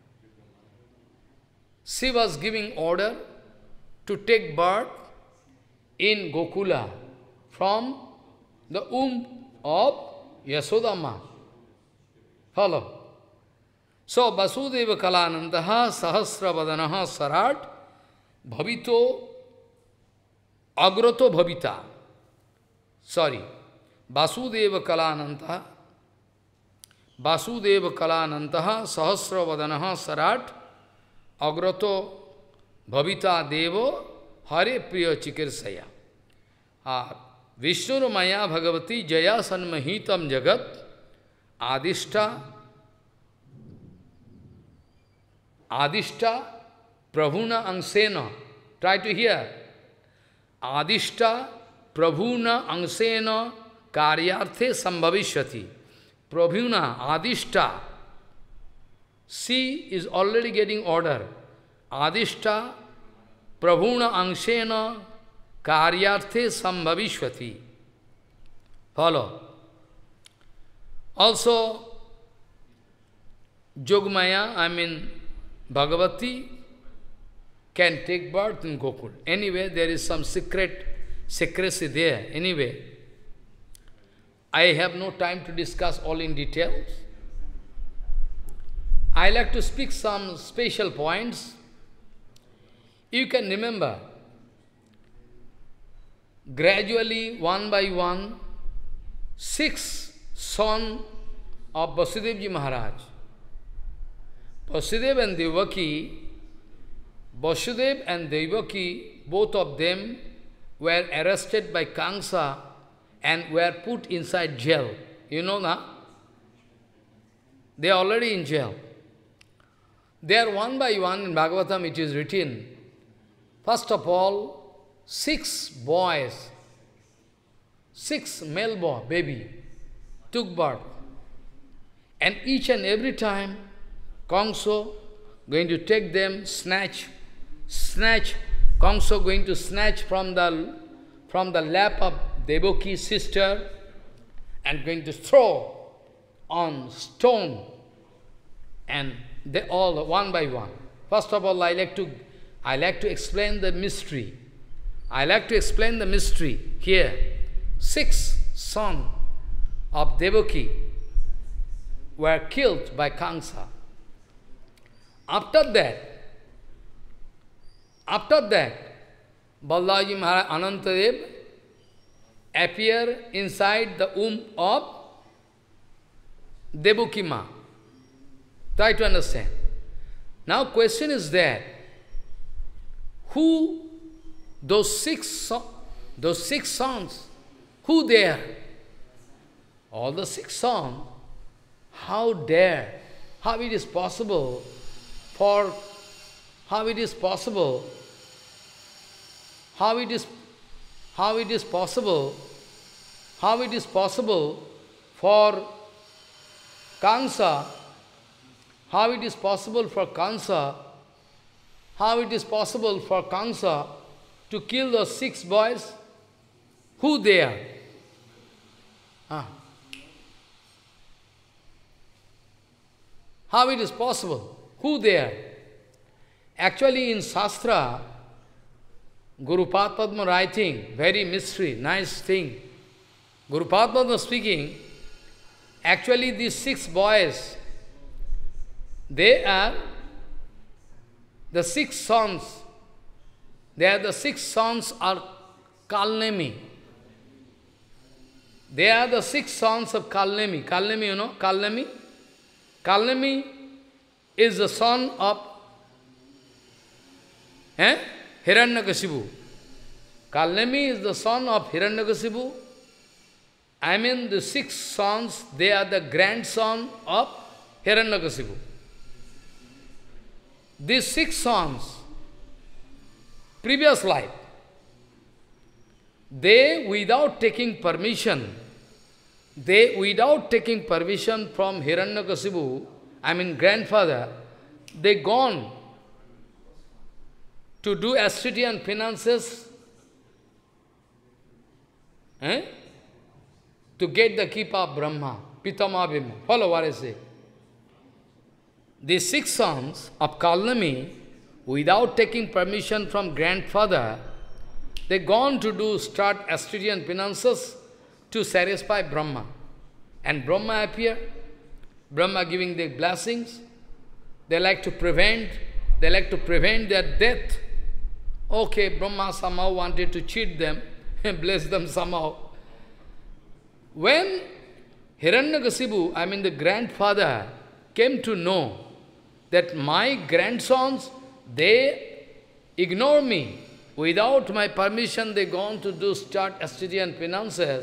she was giving order to take birth in Gokula from the womb of Yasodama. Follow. So, Vasudeva kalanantaha sahasra vadanaha sarat bhavito agrato bhavita. Sorry. Vasudeva kalanantaha Vasudeva kalanantaha sahasra vadanaha sarat agrato bhavita devo hare priya chikirsaya. Ah, Vishnu Maya Bhagavati Jaya Sanmahitam Jagat Adishta Adishta Prabhuna Angsena. Try to hear. Adishta Prabhuna Angsena Karyarthe Sambhavishvati. Prabhuna Adishta. She is already getting order. Adishta Prabhuna Angsena Karyarthe Sambhavishvati. Follow. Also, Yogamaya, I mean Bhagavati, can take birth in Gokul. Anyway, there is some secret, secrecy there. Anyway, I have no time to discuss all in details. I like to speak some special points. You can remember, gradually, one by one, six sons of Vasudevji Maharaj, Vasudeva and Devaki, Vasudev and Devaki, both of them were arrested by Kamsa and were put inside jail. You know now? They are already in jail. They are one by one, in Bhagavatam it is written, first of all, six boys, six male boy, baby, took birth. And each and every time, Kamsa going to take them, snatch, snatch, Kamsa going to snatch from the, from the lap of Devaki's sister and going to throw on stone. And they all, one by one. First of all, I like to, I like to explain the mystery. I like to explain the mystery here. Six sons of Devaki were killed by Kamsa. After that, after that, Balaji Maharaj Anantadev appear inside the womb of Devaki Ma. Try to understand. Now question is that, who, those six, those six sons, who they are? All the six sons, how dare, how it is possible for, how it is possible, how it is, how it is possible, how it is possible for Kansa, how it is possible for Kansa, how it is possible for Kansa to kill those six boys? Who they are? Ah. How it is possible? Who they are? Actually in Shastra, Guru Padma writing, very mystery, nice thing. Guru Padma speaking, actually these six boys, they are the six sons, they are the six sons of Kalnemi. They are the six sons of Kalnemi. Kalnemi, you know, Kalnemi? Kalnemi is the son of eh? Hiranyakashipu. Kalnemi is the son of Hiranyakashipu. I mean the six sons, they are the grandson of Hiranyakashipu. These six sons, previous life, they without taking permission, they without taking permission from Hiranyakashipu, I mean grandfather, they gone to do austerity and finances, eh? to get the keep of Brahma, Pitama Bhima. Follow what I say. These six sons of Kalnami, without taking permission from grandfather, they gone to do start austerity and penances to satisfy Brahma. And Brahma appear, Brahma giving their blessings. They like to prevent, they like to prevent their death. Okay, Brahma somehow wanted to cheat them and bless them somehow. When Hiranyakasipu, I mean the grandfather, came to know that my grandsons, they ignore me. Without my permission, they gone to do start austerity and penances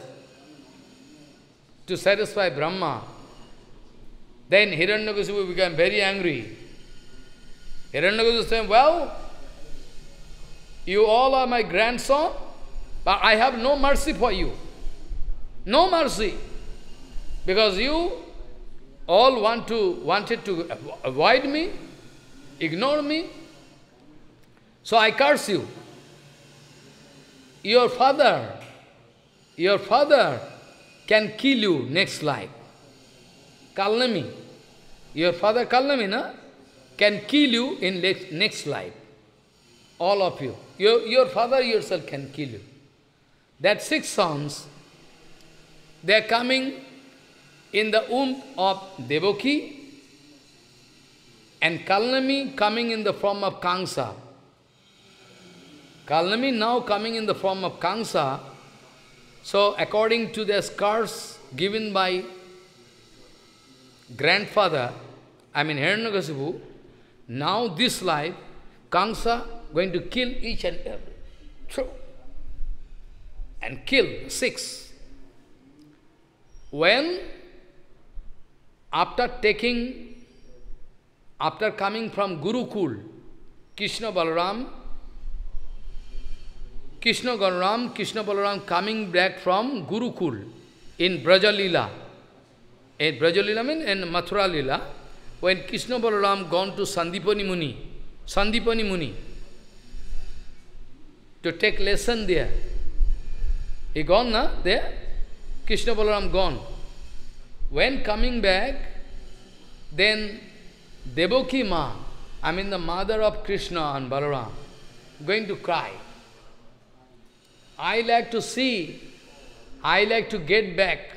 to satisfy Brahma. Then Hiranyakasipu became very angry. Hiranyakasipu said, well, you all are my grandson, but I have no mercy for you. No mercy. Because you all want to, wanted to avoid me, ignore me. So I curse you. Your father, your father can kill you next life. Kalnami. Your father Kalnami, na, can kill you in next life. All of you. Your, your father yourself can kill you. That six sons, they are coming in the womb of Devaki, and Kalnami coming in the form of Kansa. Kalnami now coming in the form of Kansa. So according to the curse given by grandfather, I mean Hiranyakasipu, now this life, Kansa going to kill each and every. True. And kill six. When, after taking, after coming from Gurukul, Krishna Balaram, Krishna Balaram, Krishna Balaram coming back from Gurukul in Brajalila. In Brajalila means in Mathura Lila, when Krishna Balaram gone to Sandipani Muni, Sandipani Muni, to take lesson there. He gone, na, there? Krishna Balaram gone. When coming back, then Devaki Ma, I mean the mother of Krishna and Balaram, going to cry. I like to see, I like to get back.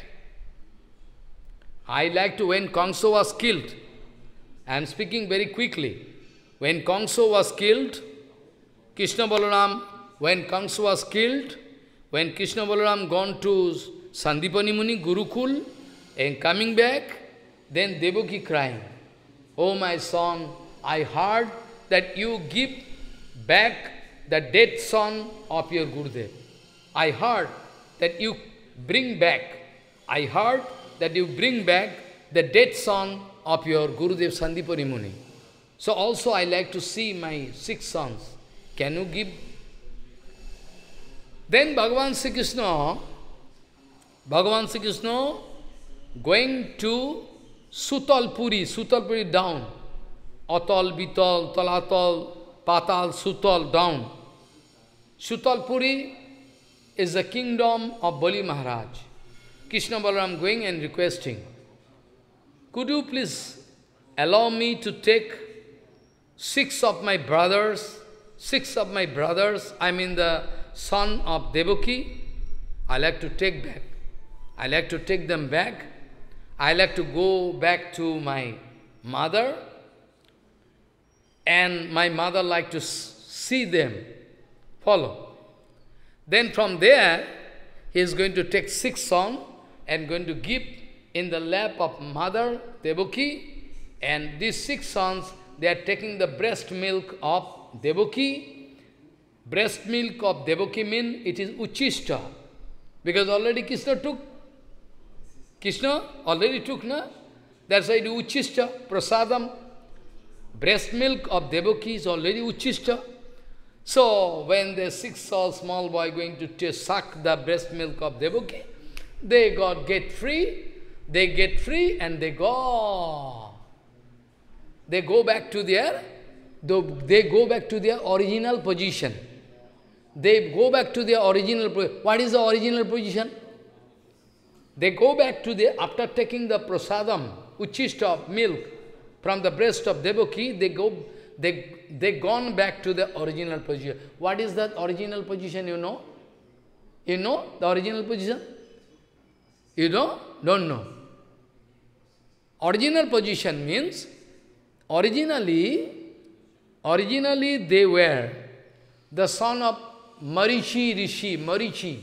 I like to, when Kamsa was killed, I am speaking very quickly. When Kamsa was killed, Krishna Balaram, when Kamsa was killed, when Krishna Balaram gone to Sandipani Muni, Gurukul, and coming back, then Devaki crying, "Oh my son, I heard that you give back the dead son of your Gurudev. I heard that you bring back, I heard that you bring back the dead son of your Gurudev Sandipani Muni. So also I like to see my six sons. Can you give?" Then Bhagavan Sri Krishna, Bhagavan Sri Krishna going to Sutalpuri, Sutalpuri down, Atal, Vital, Talatal, Patal, Sutal down. Sutalpuri is the kingdom of Bali Maharaj. Krishna Balaram going and requesting, "Could you please allow me to take six of my brothers, six of my brothers, I mean the son of Devaki, I like to take back. I like to take them back. I like to go back to my mother, and my mother like to see them." Follow. Then from there, he is going to take six sons and going to give in the lap of mother Devaki, and these six sons, they are taking the breast milk of Devaki. Breast milk of Devaki means it is Uchishta, because already Krishna took. Krishna already took, na? That's why it is Uchishta, Prasadam. Breast milk of Devaki is already Uchishta. So when the six small boy going to suck the breast milk of Devaki, they got get free, they get free and they go. They go back to their, they go back to their original position. They go back to their original position. What is the original position? They go back to the, after taking the prasadam, uchishta milk from the breast of Devaki, they go, they, they gone back to the original position. What is that original position, you know? You know the original position? You know? Don't know. Original position means, originally, originally they were the son of Marichi Rishi, Marichi.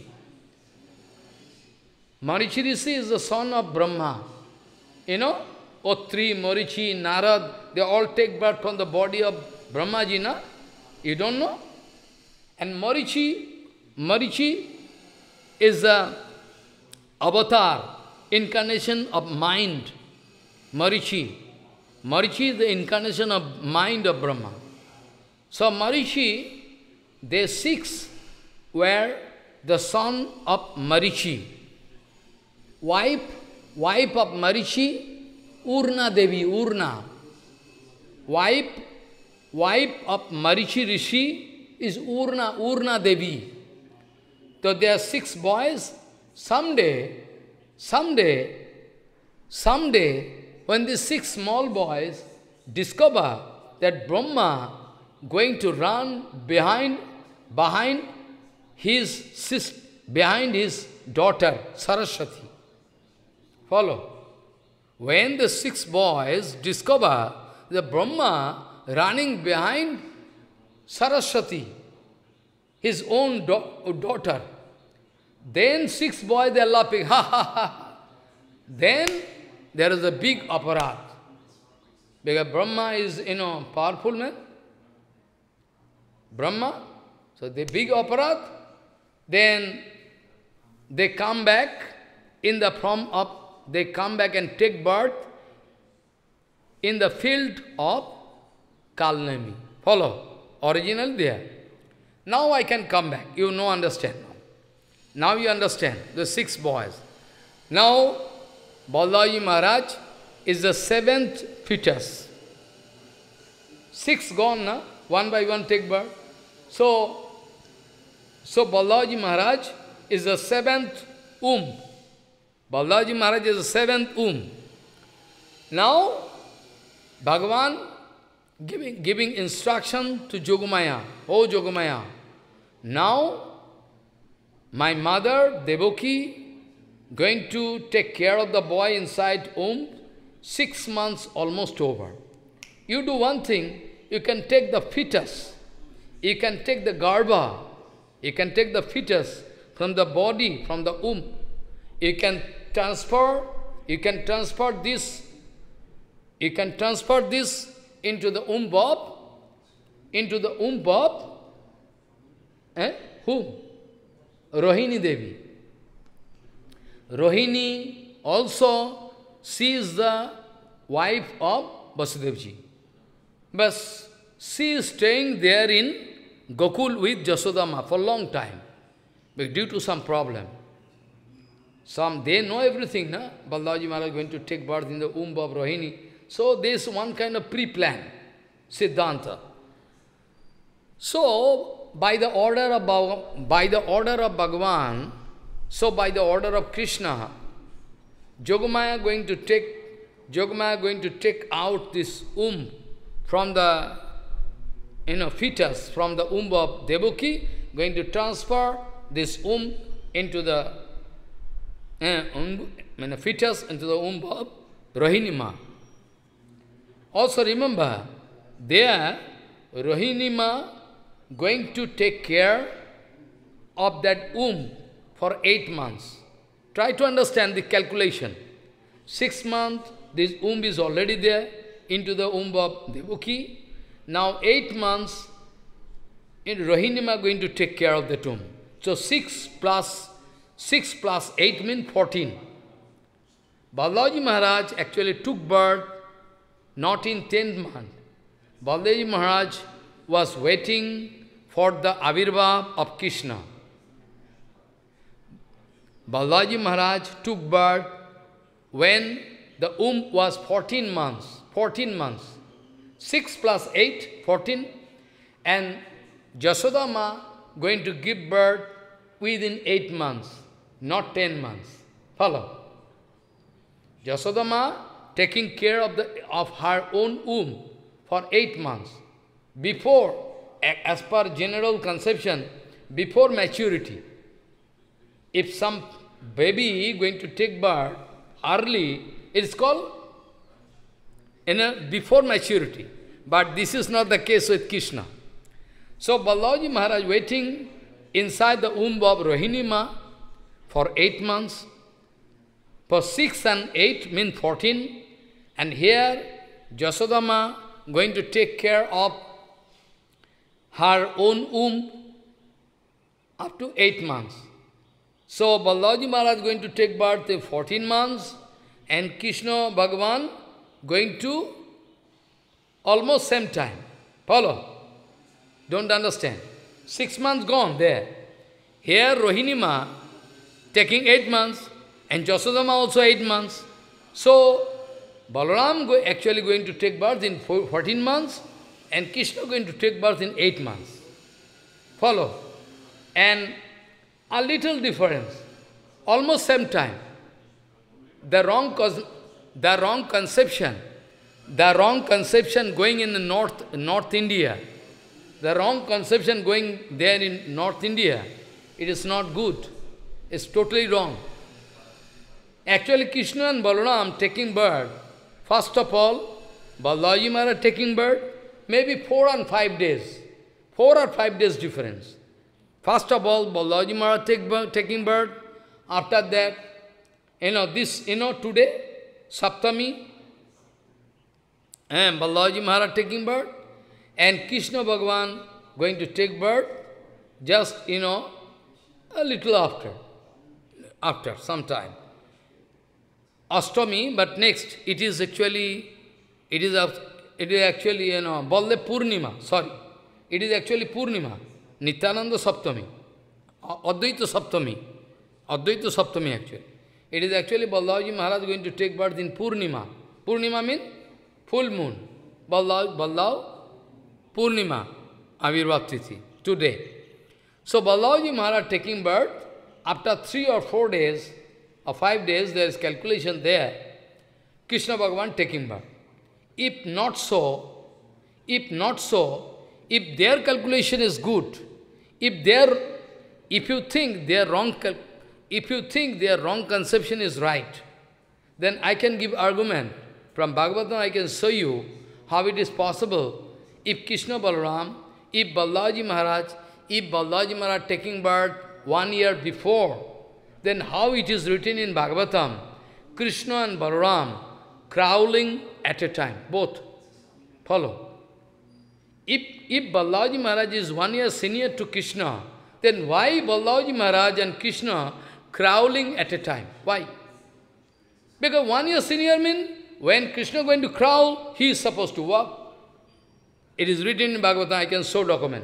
Marichi Rishi is the son of Brahma. You know, Otri, Marichi, Narad, they all take birth from the body of Brahmaji, na? You don't know? And Marichi, Marichi is the avatar, incarnation of mind. Marichi. Marichi is the incarnation of mind of Brahma. So Marichi, they six were the son of Marichi. Wife, wife of Marichi, Urna Devi, Urna. Wife, wife of Marichi Rishi is Urna, Urna Devi. So there are six boys. Someday, someday, someday, when these six small boys discover that Brahma going to run behind, behind his sister, behind his daughter, Saraswati. Follow. When the six boys discover the Brahma running behind Saraswati, his own da daughter, then six boys, they are laughing, ha ha ha. Then there is a big aparat. Because Brahma is, you know, powerful man. Brahma. So the big aparat, then they come back in the form of, they come back and take birth in the field of Kalnami. Follow? Original there. Now I can come back. You know, understand now. Now you understand, the six boys. Now, Balaji Maharaj is the seventh fetus. Six gone, na? One by one take birth. So, so Balaji Maharaj is the seventh womb. Balaji Maharaj is the seventh womb. Now, Bhagavan giving, giving instruction to Jogamaya. Oh Jogamaya, now my mother, Devaki, going to take care of the boy inside womb, six months almost over. You do one thing, you can take the fetus, you can take the garbha, you can take the fetus from the body, from the womb, you can transfer, you can transfer this, you can transfer this into the womb of, into the womb of, eh, whom? Rohini Devi. Rohini also, she is the wife of Vasudevji. But she is staying there in Gokul with Jasodama for a long time, but due to some problem. Some, they know everything, na? Balaji Maharaj is going to take birth in the womb of Rohini. So there is one kind of pre-plan, Siddhanta. So, by the order of Bhagavan, by the order of Bhagavan, so by the order of Krishna, Yogamaya going to take, Yogamaya going to take out this womb from the, you know, fetus, from the womb of Devaki, going to transfer this womb into the, uh, womb, I mean, fetus into the womb of Rohinima. Also remember, there, Rohinima going to take care of that womb for eight months. Try to understand the calculation. Six months, this womb is already there into the womb of Devaki. Now eight months, in Rohinima going to take care of the womb. So six plus six plus eight means fourteen. Balaji Maharaj actually took birth not in tenth month. Balaji Maharaj was waiting for the Avirbhav of Krishna. Balaji Maharaj took birth when the womb was fourteen months. fourteen months. six plus eight, fourteen. And Jasodama going to give birth within eight months, not ten months. Follow? Jasodama taking care of, the, of her own womb for eight months. Before, as per general conception, before maturity. If some baby going to take birth early, it is called in a, before maturity. But this is not the case with Krishna. So Balaji Maharaj waiting inside the womb of Rohinima for eight months. For six and eight mean fourteen. And here Jasodama going to take care of her own womb up to eight months. So Balaji Maharaj going to take birth in fourteen months and Krishna Bhagavan going to almost same time. Follow? Don't understand. Six months gone there. Here Rohinima taking eight months and Jasodama also eight months. So Balaram go, actually going to take birth in fourteen months and Krishna going to take birth in eight months. Follow? And a little difference, almost same time. The wrong, the wrong conception, the wrong conception going in the North, North India, the wrong conception going there in North India, it is not good. It's totally wrong. Actually, Krishna and Balaram taking birth, first of all, Balaji Maharaj taking birth, maybe four and five days. Four or five days difference. First of all, Balaji Maharaj take birth, taking birth. After that, you know, this, you know, today, Saptami, and Balaji Maharaj taking birth, and Krishna Bhagavan going to take birth, just, you know, a little after, after some time. Ashtami, but next, it is actually, it is, a, it is actually, you know, Balle Purnima, sorry. It is actually Purnima, Nityananda Saptami, Advaita Saptami, Advaita Saptami actually. It is actually Balaji Maharaj going to take birth in Purnima. Purnima means full moon. Balav, Balav, Purnima, Avirbhav Tithi, today. So Balaji Maharaj taking birth, after three or four days, or five days, there is calculation there, Krishna Bhagavan taking birth. If not so, if not so, if their calculation is good, if their, if you think their wrong, if you think their wrong conception is right, then I can give argument. From Bhagavatam I can show you how it is possible. if Krishna Balaram, if Balaji Maharaj, if Balaji Maharaj taking birth one year before, then how it is written in Bhagavatam, Krishna and Balaram crawling at a time, both. Follow. If, if Balaji Maharaj is one year senior to Krishna, then why Balaji Maharaj and Krishna crawling at a time? Why? Because one year senior means when Krishna going to crawl, he is supposed to walk. It is written in Bhagavatam, I can show document.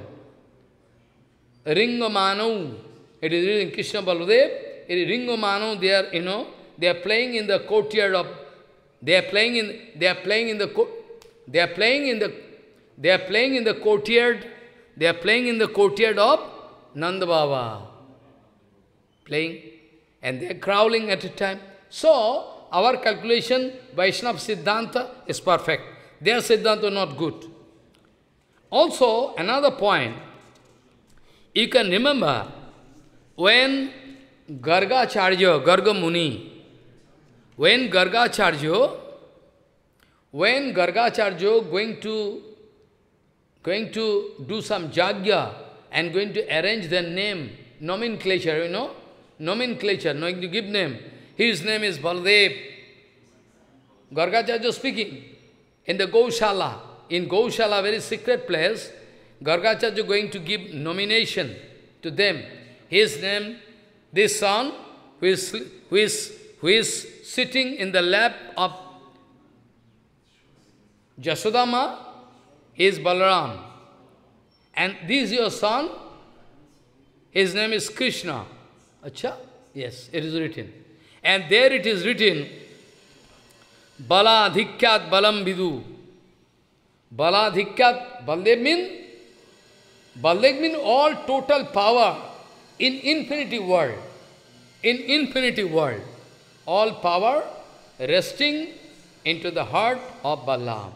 Ringamano, it is written in Krishna Baladev, it is Ringamano, they are, you know, they are playing in the courtyard of, they are playing in, they are playing in the, they are playing in the, they are playing in the courtyard, they are playing in the courtyard of Nanda Baba. Playing, and they are crawling at a time. So, our calculation, Vaishnava Siddhanta is perfect. Their Siddhanta not good. Also, another point, you can remember, when Gargacharya, Garga Muni, when Gargacharya, when Gargacharya going to, going to do some jagya and going to arrange their name, nomenclature, you know, nomenclature, going to give name, his name is Baladev. Gargacharya speaking in the Gaushala, in Gaushala, very secret place, Gargacharya going to give nomination to them. His name, this son, who is, who is, who is sitting in the lap of Jasodama, is Balaram. And this is your son, his name is Krishna. Acha? Yes, it is written. And there it is written, Bala Dhikyat Balam Vidu. Bala Dhikyat, Baldev mean, Baldev mean all total power in infinity world. In infinity world. All power resting into the heart of Balaam.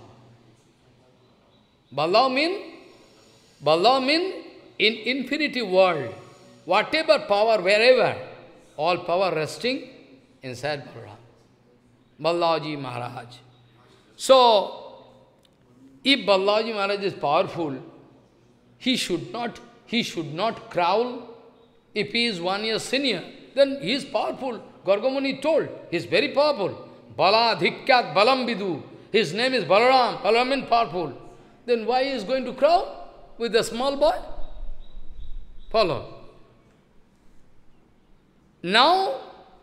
Balaam mean, Balaam mean in infinity world. Whatever power, wherever, all power resting inside Balaram. Balaji Maharaj. So, if Balaji Maharaj is powerful, he should not, he should not crawl. If he is one year senior, then he is powerful. Gargamuni told, he is very powerful. Bala Dhikyat Balam Vidu. His name is Balaram. Balaram means powerful. Then why he is going to crawl with a small boy? Follow. Now,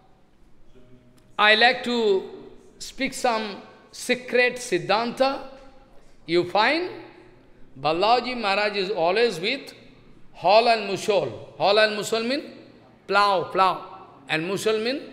I like to speak some secret Siddhanta. You find Balaji Maharaj is always with hall and mushal. Hall and mushal mean plow, plow. And mushal mean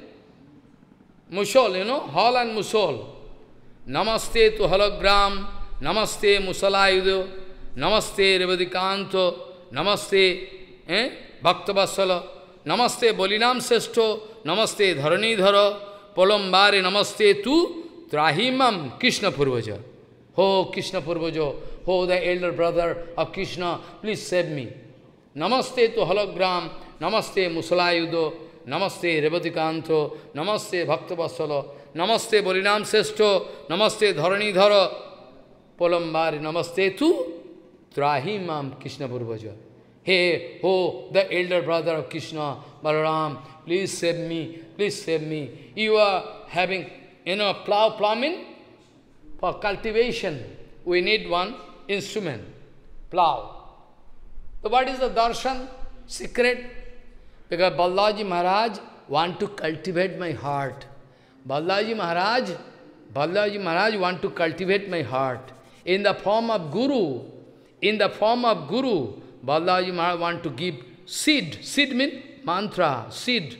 mushal, you know, hall and mushal. Namaste to hologram, namaste musalayudo, namaste revadikanto, namaste eh, bhaktavasala, namaste bolinam sesto, namaste dharanidhara, polambare namaste tu trahimam Krishna Purvaja. Oh, Krishna Purvaja, oh, the elder brother of Krishna, please save me. Namaste to hologram, namaste musalayudo, namaste revadikanto, namaste bhaktavasala, namaste bolinam sesto, namaste dharanidhara, polambare namaste tu trahimam Krishna Purvaja. Hey, oh, the elder brother of Krishna, Balaram, please save me, please save me. You are having, you know, plow, plowing. For cultivation, we need one instrument, plow. So what is the darshan? Secret? Because Balaji Maharaj want to cultivate my heart. Balaji Maharaj, Balaji Maharaj want to cultivate my heart. In the form of Guru, in the form of Guru, Balaji Maharaj want to give seed. Seed means mantra, seed.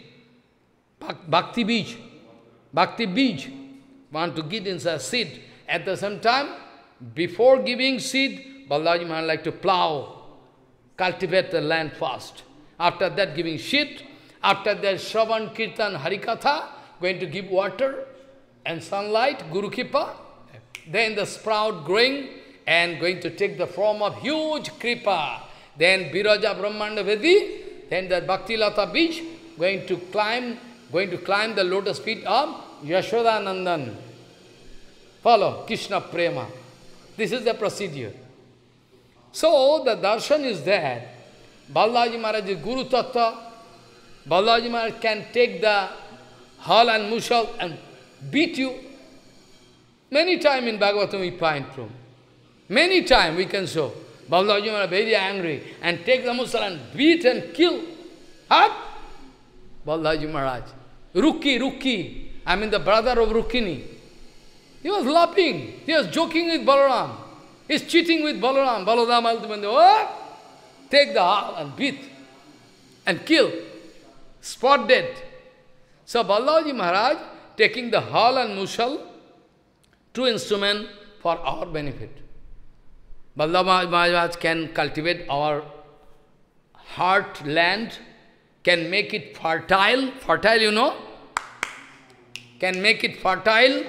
Bhakti bij. Bhakti bij. Want to give inside seed. At the same time, before giving seed, Balaji Maharaj like to plow, cultivate the land first. After that, giving seed. After that, Shravan, Kirtan, Harikatha, going to give water and sunlight, Guru Kripa. Then the sprout growing and going to take the form of huge Kripa. Then Viraja Brahmanda Vedi, then the Bhakti Lata Bij, going to climb, going to climb the lotus feet of Yashoda Nandan. Follow, Krishna Prema. This is the procedure. So the darshan is that Balaji Maharaj is Guru Tattva. Balaji Maharaj can take the hal and mushal and beat you. Many times in Bhagavatam we find proof. Many times we can show. Balaji Maharaj very angry and take the mushal and beat and kill. Huh? Balaji Maharaj. Rukki, Rukki. I mean the brother of Rukini. He was laughing. He was joking with Balaram. He's cheating with Balaram. Balaram ultimately, oh, take the hal and beat and kill. Spot dead. So Balaji Maharaj taking the hal and mushal, two instrument for our benefit. Balaji Maharaj can cultivate our heart land, can make it fertile. Fertile, you know? Can make it fertile.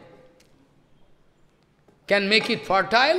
Can make it fertile.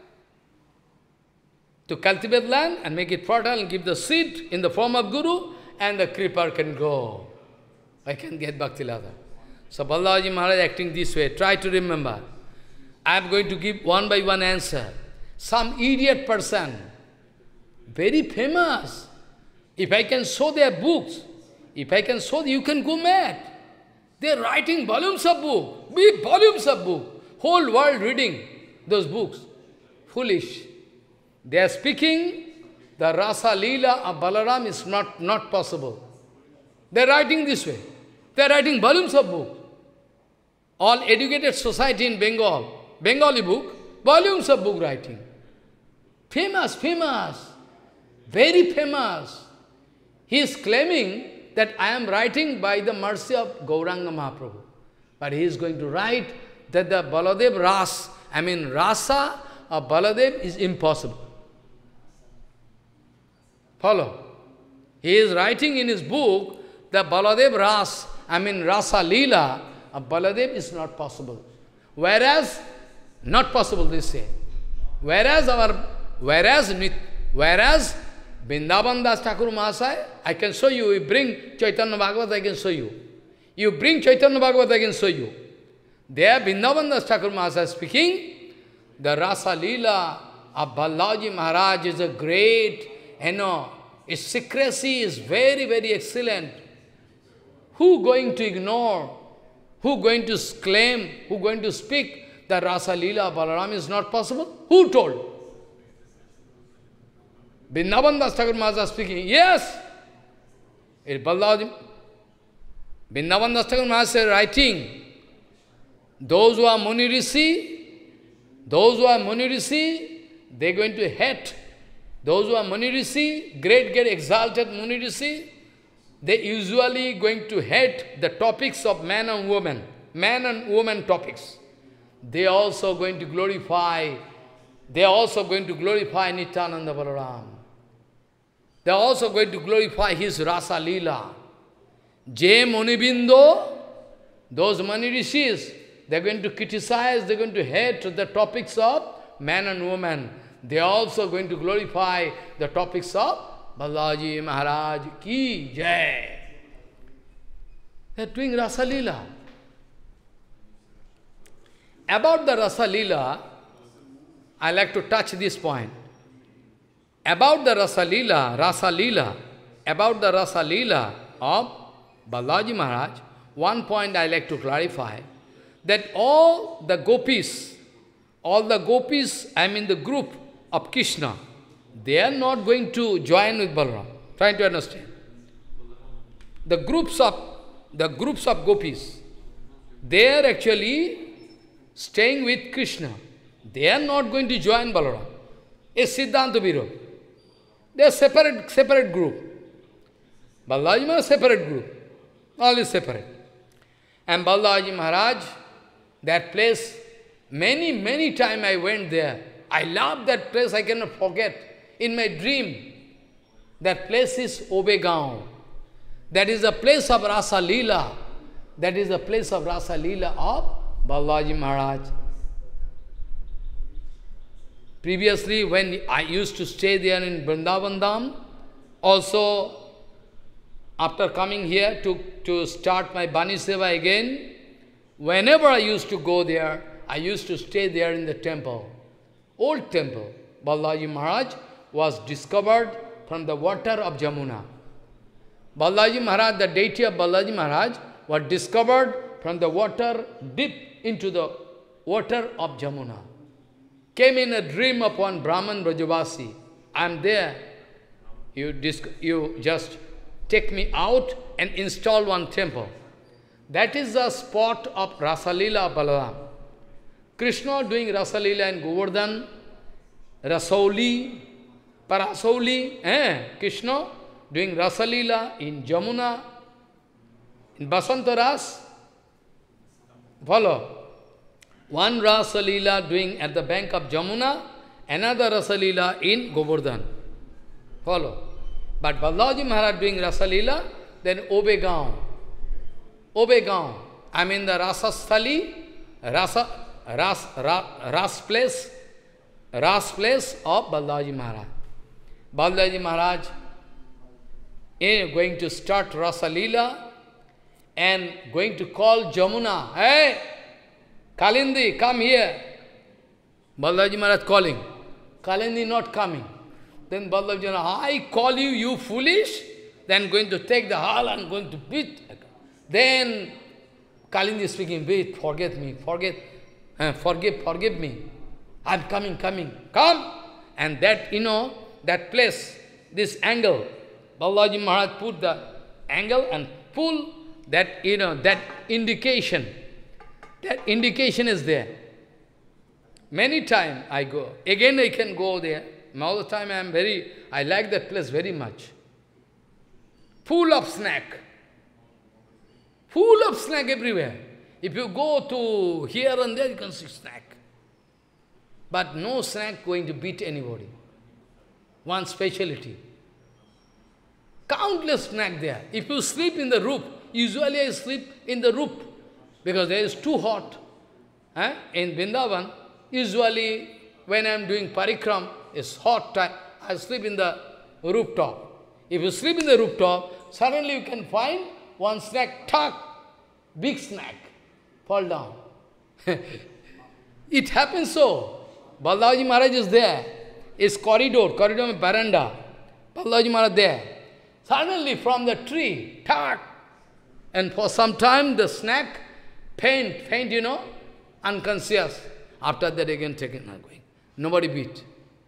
To cultivate land and make it fertile and give the seed in the form of Guru, and the creeper can go. I can get Bhakti Ladha. So Balaji Maharaj acting this way. Try to remember. I am going to give one by one answer. Some idiot person, very famous. If I can show their books, if I can show, you can go mad. They are writing volumes of book, big volumes of book. Whole world reading those books. Foolish. They are speaking, the Rasa Leela of Balaram is not, not possible. They are writing this way. They are writing volumes of book. All educated society in Bengal, Bengali book, volumes of book writing. Famous, famous, very famous. He is claiming that I am writing by the mercy of Gauranga Mahaprabhu. But he is going to write that the Baladev Ras, I mean Rasa of Baladev is impossible. Follow. He is writing in his book that Baladev Ras, I mean Rasa Leela of Baladev is not possible. Whereas, not possible they say. Whereas our, whereas, whereas Vrindavan Das Thakur Mahasaya, I can show you, you bring Chaitanya Bhagavat, I can show you. You bring Chaitanya Bhagavat, I can show you. There Vrindavan Das Thakur Mahasaya speaking, the Rasa Leela of Balaji Maharaj is a great, you know, its secrecy is very, very excellent. Who going to ignore? Who going to claim? Who going to speak that Rasa Leela of Balaram is not possible? Who told? Vrindavan Das Thakur Maharaj speaking, yes, it's Balaji. Vrindavan Das Thakur Maharaj writing, those who are Muni Rishi, those who are Muni Rishi, they're going to hate. Those who are Muni Rishi, great, great exalted Muni Rishi, they usually going to hate the topics of man and woman, man and woman topics. They are also going to glorify, they are also going to glorify Nityananda Balaram. They are also going to glorify his Rasa Leela. Jay Munibindo, those Mani Rishis, they are going to criticize, they are going to hate the topics of man and woman. They are also going to glorify the topics of Balaji Maharaj Ki Jai. They are doing Rasa Leela. About the Rasa Leela, I like to touch this point. About the Rasa Leela, Rasa Leela, about the Rasa Leela of Balaji Maharaj, one point I like to clarify, that all the gopis, all the gopis, I mean the group of Krishna, they are not going to join with Balaram. Trying to understand. The groups of, the groups of gopis, they are actually staying with Krishna. They are not going to join Balaram. It's Siddhanta Virod. They are separate, separate group. Balaji Maharaj separate group. All is separate. And Balaji Maharaj, that place, many, many times I went there. I love that place, I cannot forget. In my dream, that place is Obegaon. That is the place of Rasa Leela. That is the place of Rasa Leela of Balaji Maharaj. Previously, when I used to stay there in Vrindavan Dham, also after coming here to, to start my Bani Seva again, whenever I used to go there, I used to stay there in the temple, old temple, Balaji Maharaj was discovered from the water of Jamuna. Balaji Maharaj, the deity of Balaji Maharaj, was discovered from the water, deep into the water of Jamuna. Came in a dream upon Brahman Brajavasi. I am there. You, you just take me out and install one temple. That is the spot of Rasalila of Balaram. Krishna doing Rasalila in Govardhan, Rasauli, Parasauli, eh? Krishna doing Rasalila in Jamuna, in Basantaras. Follow. One Rasalila doing at the bank of Jamuna, another Rasalila in Govardhan. Follow. But Balaji Maharaj doing Rasalila, then Obegaon. Obegaon. I mean the Rasasthali, Rasa, Ras, Ras, Ras place, Ras place of Balaji Maharaj. Balaji Maharaj is going to start Rasalila and going to call Jamuna. Hey, Kalindi, come here. Balaji Maharaj calling. Kalindi not coming. Then Balaji Maharaj, I call you, you foolish. Then going to take the hall and going to beat. Then Kalindi speaking, wait, forget me, forget, uh, forgive, forgive me. I'm coming, coming, come. And that, you know, that place, this angle, Balaji Maharaj put the angle and pull that, you know, that indication. That indication is there. Many times I go. Again I can go there. All the time I am very, I like that place very much. Full of snack. Full of snack everywhere. If you go to here and there, you can see snack. But no snack going to beat anybody. One speciality. Countless snack there. If you sleep in the roof, usually I sleep in the roof because there is too hot. Eh? In Vrindavan, usually when I am doing parikram, it's hot time, I sleep in the rooftop. If you sleep in the rooftop, suddenly you can find one snack, tuck, big snack, fall down. It happens so. Balaji Maharaj is there. It's corridor, corridor mein veranda. Balaji Maharaj there. Suddenly from the tree, tuck, and for some time the snack faint, faint, you know, unconscious. After that again taken and going. Nobody beat.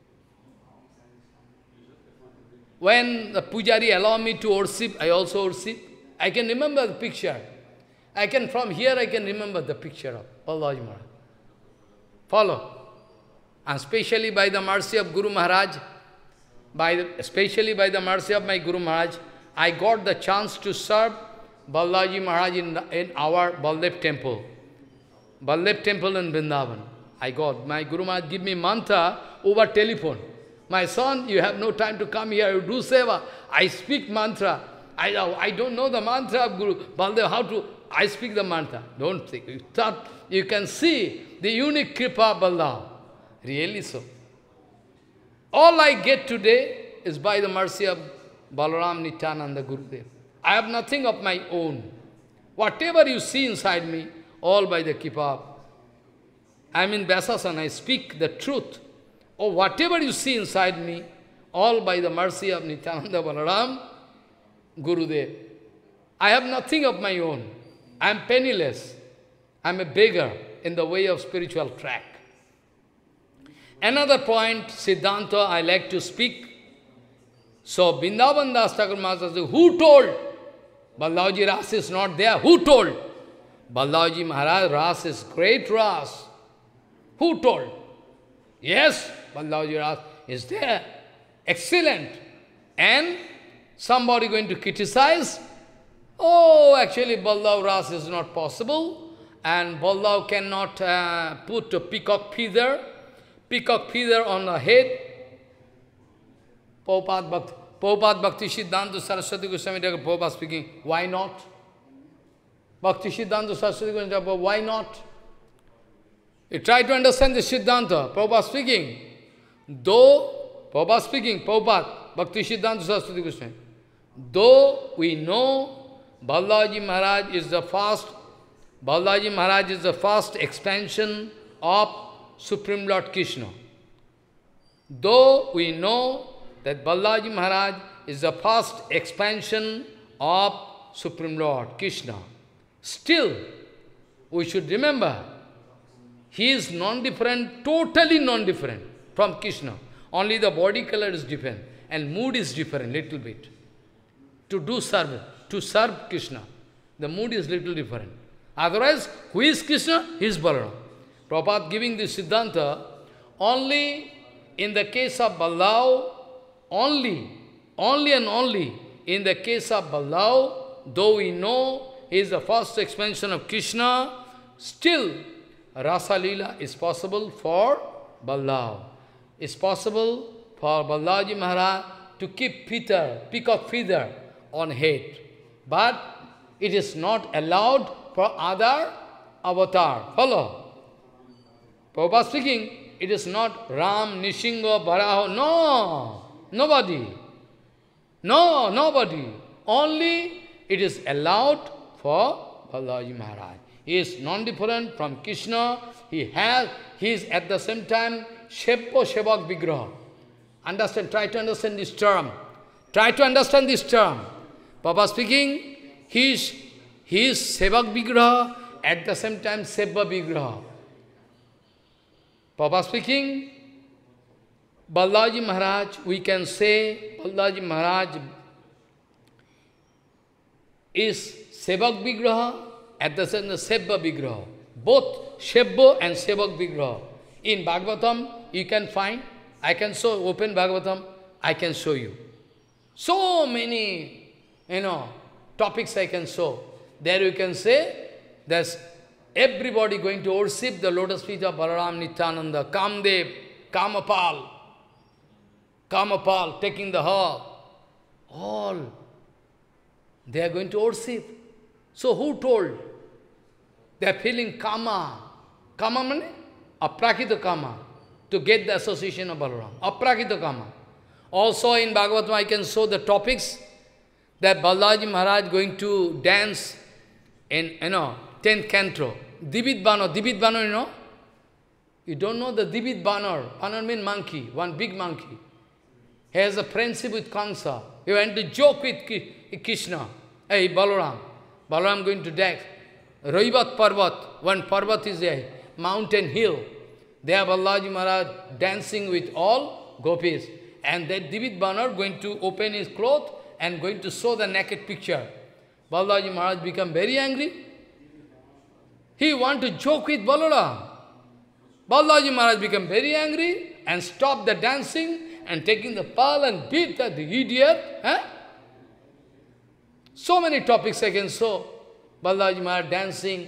When the pujari allowed me to worship, I also worship. I can remember the picture. I can, from here I can remember the picture of Balaji Maharaj. Follow. And especially by the mercy of Guru Maharaj, by the, especially by the mercy of my Guru Maharaj, I got the chance to serve Balaji Maharaj in, the, in our Baldev temple. Baldev temple in Vrindavan. I got, my Guru Maharaj give me mantra over telephone. My son, you have no time to come here, you do seva. I speak mantra. I, I don't know the mantra of Guru Baldev, how to, I speak the mantra. Don't think. You, thought, you can see the unique kripa Baldev. Really so. All I get today is by the mercy of Balaram Nityananda Gurudev. I have nothing of my own. Whatever you see inside me, all by the kripa. I am in Vyasasana, I speak the truth. Or whatever you see inside me, all by the mercy of Nityananda Balaram Gurudev. I have nothing of my own. I am penniless. I am a beggar in the way of spiritual track. Another point, Siddhanta, I like to speak. So, Vrindavan Das Thakur Maharaj says, who told? Balaji Ras is not there. Who told? Balaji Maharaj Ras is great Ras. Who told? Yes, Balaji Ras is there. Excellent. And somebody going to criticize? Oh, actually Balav Ras is not possible. And Balav cannot uh, put a peacock feather. Peacock feather on the head. Prabhupada Bhakti, Prabhupada Bhakti Siddhanta Saraswati Goswami Thakur, Prabhupada speaking, why not? Bhakti Siddhanta Saraswati Goswami Thakur, why not? You try to understand the Siddhanta, Prabhupada speaking. Though, Prabhupada speaking, Prabhupada, Bhakti Siddhanta Saraswati Goswami, though we know Balaji Maharaj is the first, Balaji Maharaj is the first expansion of Supreme Lord Krishna. Though we know that Balaji Maharaj is the first expansion of Supreme Lord Krishna, still we should remember he is non-different, totally non-different from Krishna. Only the body color is different and mood is different little bit. To do serve, to serve Krishna, the mood is little different. Otherwise, who is Krishna? He is Balaram. Prabhupada giving this Siddhanta, only in the case of Balav, only, only and only in the case of Balav, though we know he is the first expansion of Krishna, still Rasa Leela is possible for Balav. It's possible for Balaji Maharaj to keep feather, peacock feather on head. But it is not allowed for other avatar. Follow? Prabhupada speaking, it is not Ram, Nishinga, Varaha. No, nobody. No, nobody. Only it is allowed for Balaji Maharaj. He is non-different from Krishna. He has, he is at the same time Shebbo Shevak Vigraha. Understand, try to understand this term. Try to understand this term. Papa speaking, he is, he is Sevak Vigraha, at the same time Sebba Vigraha. Papa speaking, Balaji Maharaj, we can say, Balaji Maharaj is Sevak Vigraha, at the same time Sebba Vigraha. Both Shebbo and Sevak Vigraha. In Bhagavatam, you can find, I can show, open Bhagavatam, I can show you. So many, you know, topics I can show. There you can say, there's everybody going to worship the lotus feet of Balaram Nityananda, Kamdev, Kamapal, Kamapal, taking the hall. All, they are going to worship. So who told? They are feeling Kama. Kama means Aprakita Kama, to get the association of Balaram. Aprakita Kama. Also in Bhagavatam I can show the topics that Balaji Maharaj going to dance in, you know, tenth canto. Dibit Banner, Dibit Banner, you know? You don't know the Dibit Banner. Banner means monkey, one big monkey. He has a friendship with Kamsa. He went to joke with Krishna. Hey, Balaram. Balaram going to dance. Raivat Parvat, one Parvat is a mountain hill. There Balaji Maharaj dancing with all gopis. And that Dibit Banner going to open his cloth and going to show the naked picture. Balaji Maharaj become very angry. He want to joke with Balaram. Balaji Maharaj become very angry and stop the dancing and taking the pearl and beat that idiot. Huh? So many topics I can show. Balaji Maharaj dancing.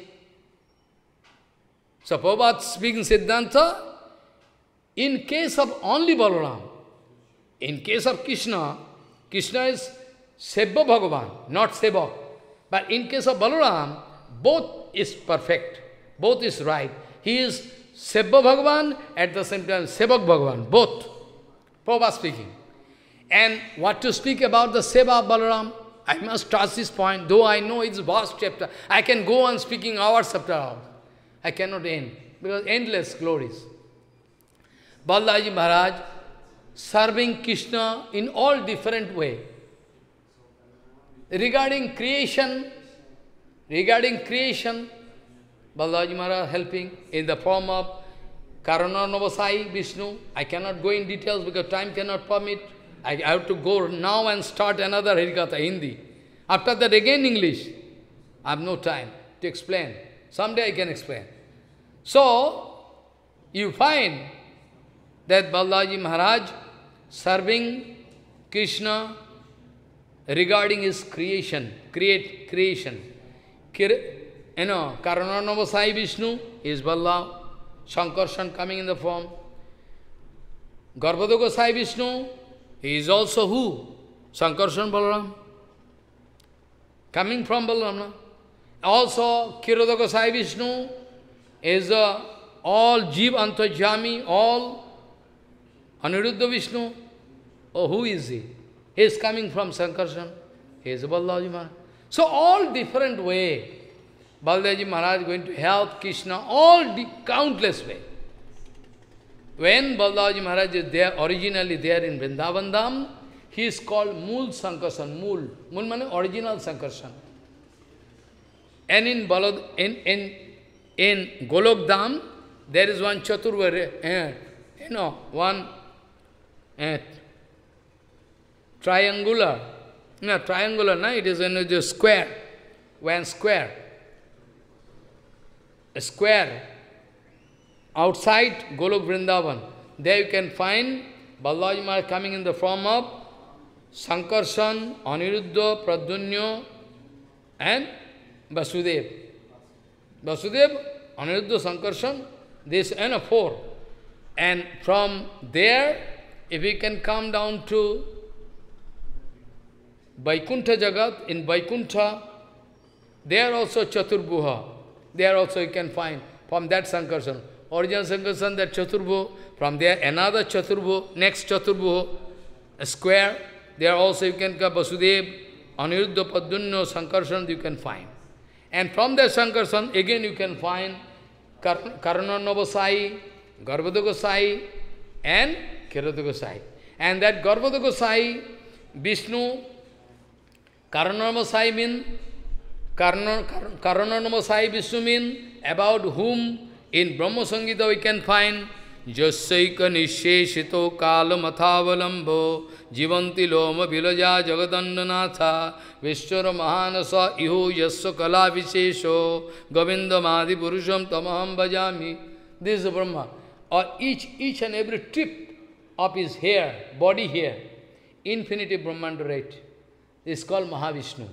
So Prabhupada speaking Siddhanta, in case of only Balaram, in case of Krishna, Krishna is Sebba Bhagavan, not Sevak. But in case of Balaram, both is perfect, both is right. He is Sebba Bhagavan, at the same time Sevak Bhagavan, both. Prabhupada speaking. And what to speak about the Seva of Balaram? I must touch this point, though I know it's vast chapter. I can go on speaking hours after hours. I cannot end, because endless glories. Balaji Maharaj serving Krishna in all different way. Regarding creation, regarding creation, Balaji Maharaj helping in the form of Karana Navasai Vishnu. I cannot go in details because time cannot permit. I have to go now and start another Harikatha, Hindi. After that again English. I have no time to explain. Someday I can explain. So, you find that Balaji Maharaj serving Krishna regarding his creation, create creation. You know, Karananavasai Vishnu is Balav, Shankarshan coming in the form. Garbhoda Gosai Vishnu, he is also who? Shankarshan Balaram. Coming from Balaram. Also, Kiroda Gosai Vishnu is uh, all Jeev Antarjami, all Aniruddha Vishnu. Oh, who is he? He is coming from Sankarshan. He is Balaji Maharaj. So all different way. Balaji Maharaj is going to help Krishna, all the countless way. When Balaji Maharaj is there, originally there in Vrindavan Dham, he is called Mool Sankarsan. Mool. Mool means original Sankarsan. And in Balad, in, in, in Golok Dham, there is one Chaturva, uh, you know, one uh, triangular. No, triangular, no, it is in a square. One square. A square. Outside Golok Vrindavan, there you can find Balaji Maharaj coming in the form of Sankarsan, Aniruddha, Pradyumna, and Vasudev. Vasudev, Aniruddha, Sankarsan, this and a four. And from there, if we can come down to Vaikuntha Jagat, in Vaikuntha, there also Chaturbhuha. There also you can find from that Sankarsan. Original Sankarsan, that Chaturbhu, from there another Chaturbhu, next Chaturbhu, a square, there also you can come Vasudev, Aniruddha, Pradyumna, Sankarsan you can find. And from that Sankarsan, again you can find Karnanava Gosai, Garbhoda Gosai, and Kirata Gosai. And that Garbhoda Gosai, Vishnu, Karnanava Gosai means, Karnanava Gosai Vishnu means, about whom in Brahma Samhita we can find Jasyaika Nisheshito Kala Mathavalambo Jivanti Loma Vilaja Jagadandanatha Vishwara Mahanasa Iho Yasya Kala Vishesho Govinda Madhi Purusham Tamaham Bhajami. This is Brahma. Or each, each and every tip of his hair, body hair, infinity Brahmanda rate. This is called Mahavishnu.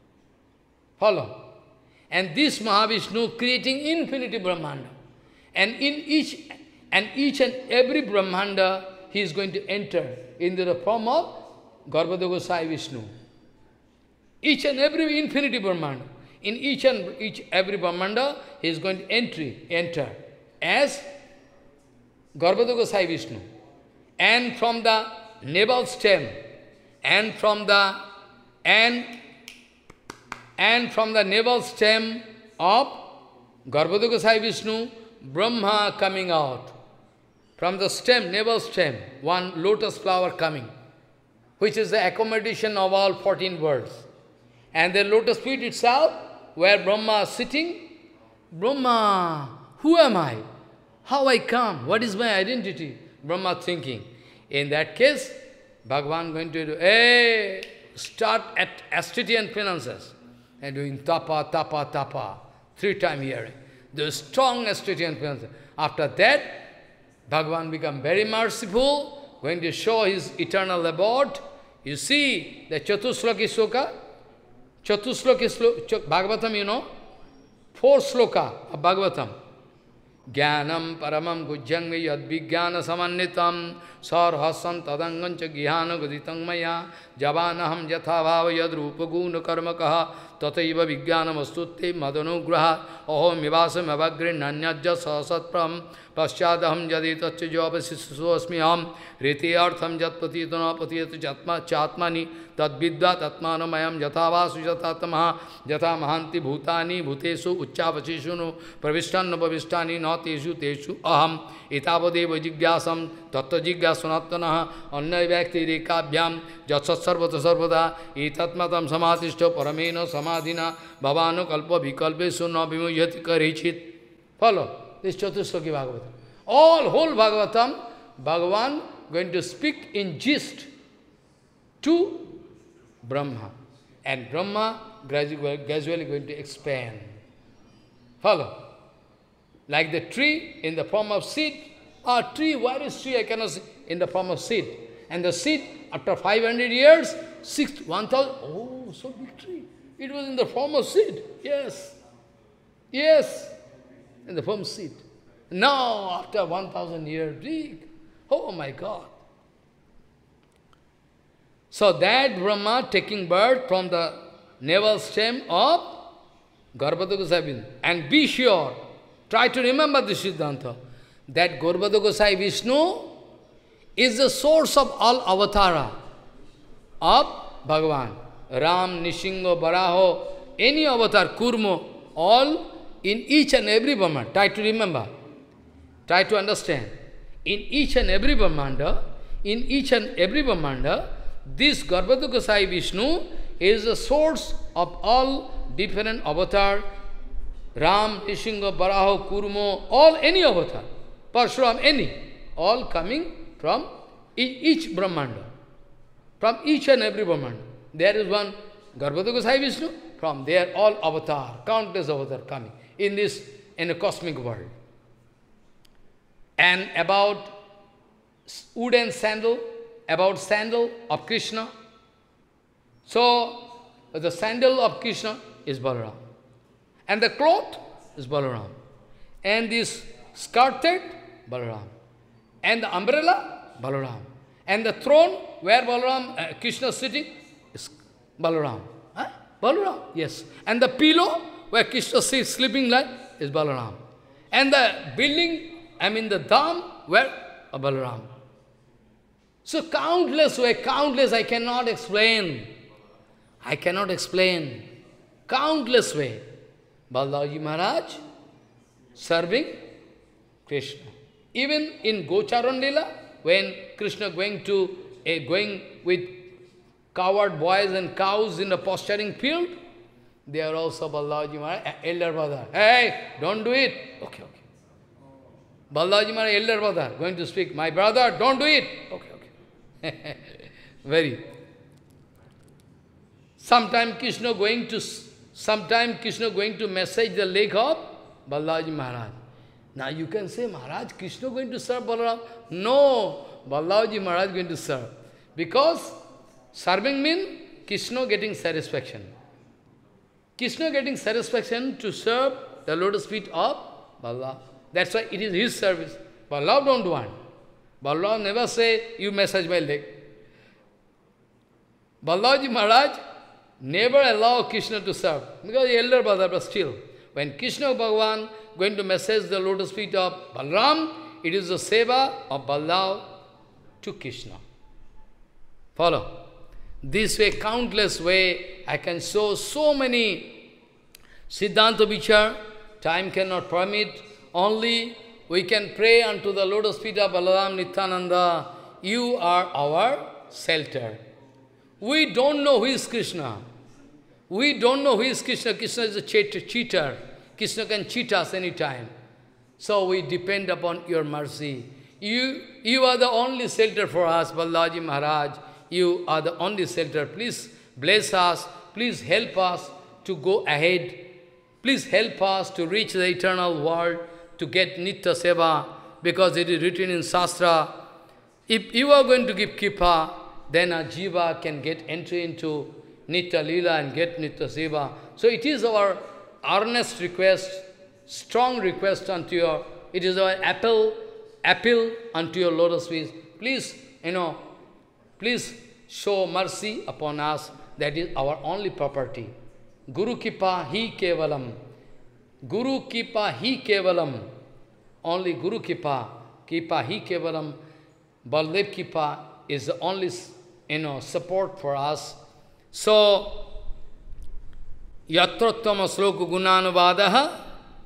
Follow? And this Mahavishnu creating infinity Brahmanda. And in each and each and every Brahmanda, he is going to enter into the form of Garbhoda Gosai Vishnu. Each and every infinity Brahmanda. In each and each every Brahmanda, he is going to entry, enter as Garbhoda Gosai Vishnu. And from the navel stem, and from the and and from the navel stem of Garbhoda Gosai Vishnu, Brahma coming out. From the stem, navel stem, one lotus flower coming, which is the accommodation of all fourteen worlds. And the lotus feet itself, where Brahma is sitting, Brahma, who am I? How I come? What is my identity? Brahma thinking. In that case, Bhagavan going to do, hey, start at ascetian penances. And doing tapa, tapa, tapa, three times hearing. The strong ascetian penances. After that, Bhagavan become very merciful, going to show his eternal abode. You see, the Chatusloki Sloka, Chatusloki Sloka, Bhagavatam, you know, four sloka of Bhagavatam. Jnanam paramam gujjang yad vijnana samannitam sarhasam tadangancha gihana guditang maya javanaham yathabhava yad rupa guna karmakaha tataiva vijnanam astutte madanugraha ahom mivasam avagrin nanyajya sasatpram paschadaham jaditacha jopasisu asmiham riti-artham jat patitana patiyatu chatma chatmani tad vidya tatmanamayam yatavasu jatatamaha jata mahanti bhutani bhutesu uchchavachishunu pravishtanna pravistani nateshu teshu aham itavadeva jigyasam tattva jigyasunattanah annay vyakti rekabhyam jatsat sarvata sarvada itatmatam samatishto paramena samadhina bhavano kalpa vikalpesu na vimujyati karichit. Follow this Chatusloki Bhagavatam. All whole Bhagavatam, Bhagavan going to speak in gist to Brahma. And Brahma gradually, gradually going to expand. Follow? Like the tree in the form of seed. Ah, tree, where is tree? I cannot see. In the form of seed. And the seed, after five hundred years, six, one thousand, oh, so big tree. It was in the form of seed. Yes. Yes. In the form of seed. Now, after one thousand years, big. Oh my God. So that Brahma taking birth from the navel stem of Garbhoda Gosai. And be sure, try to remember this Siddhanta, that Garbhoda Gosai Vishnu is the source of all avatara of Bhagavan. Ram, Nishingo, Baraho, any avatar, Kurmo, all in each and every Brahman. Try to remember. Try to understand. in each and every Brahmanda, in each and every Brahmanda, this Garbhoda Gosai Vishnu is the source of all different avatar, Ram, Nishinga, Baraho, Kurmo, all any avatar, Parshuram, any, all coming from each Brahmanda, from each and every Brahmanda. There is one Garbhoda Gosai Vishnu, from there all avatar, countless avatar coming in this, in a cosmic world. And about wood and sandal, about sandal of Krishna. So, the sandal of Krishna is Balaram. And the cloth is Balaram. And this skirted, Balaram. And the umbrella, Balaram. And the throne where Balaram, uh, Krishna is sitting, is Balaram. Huh? Balaram, yes. And the pillow where Krishna is sleeping like is Balaram. And the building, I mean the dham, where? Uh, Balaram. So countless way, countless, I cannot explain. I cannot explain. Countless way. Balaji Maharaj serving Krishna. Even in Gocharan Lila, when Krishna going to uh, going with coward boys and cows in the posturing field, they are also Balaji Maharaj, elder brother. Hey, don't do it. Okay, okay. Balaji Maharaj, elder brother, going to speak. My brother, don't do it. Okay, okay. Very. Sometime Krishna going to, sometime Krishna going to massage the leg of Balaji Maharaj. Now you can say, Maharaj, Krishna going to serve Balaram? No, Balaji Maharaj going to serve. Because serving means Krishna getting satisfaction. Krishna getting satisfaction to serve the lotus feet of Balaram. That's why it is his service. Balaram don't want. Balaram never say, you massage my leg. Balaji Maharaj never allow Krishna to serve. Because the elder brother, but still. When Krishna Bhagavan going to massage the lotus feet of Balaram, it is the seva of Balaram to Krishna. Follow. This way, countless way, I can show so many Siddhanta Vichar, time cannot permit. Only we can pray unto the lotus feet of Balaram Nityananda, you are our shelter. We don't know who is Krishna. We don't know who is Krishna. Krishna is a cheater. Krishna can cheat us anytime. So we depend upon your mercy. You, you are the only shelter for us, Balaji Maharaj. You are the only shelter. Please bless us. Please help us to go ahead. Please help us to reach the eternal world, to get Nitya Seva, because it is written in Shastra. If you are going to give Kripa, then a jiva can get entry into Nitya Leela and get Nitya Seva. So it is our earnest request, strong request unto your, it is our appeal, appeal unto your lotus feet. Please, you know, please show mercy upon us. That is our only property. Guru Kripa hi kevalam. Guru Kripa hi kevalam. Only Guru Kripa, Kripa hi kevalam. Baldev Kripa is the only, you know, support for us. So, yatrottama sloka gunanuvadaha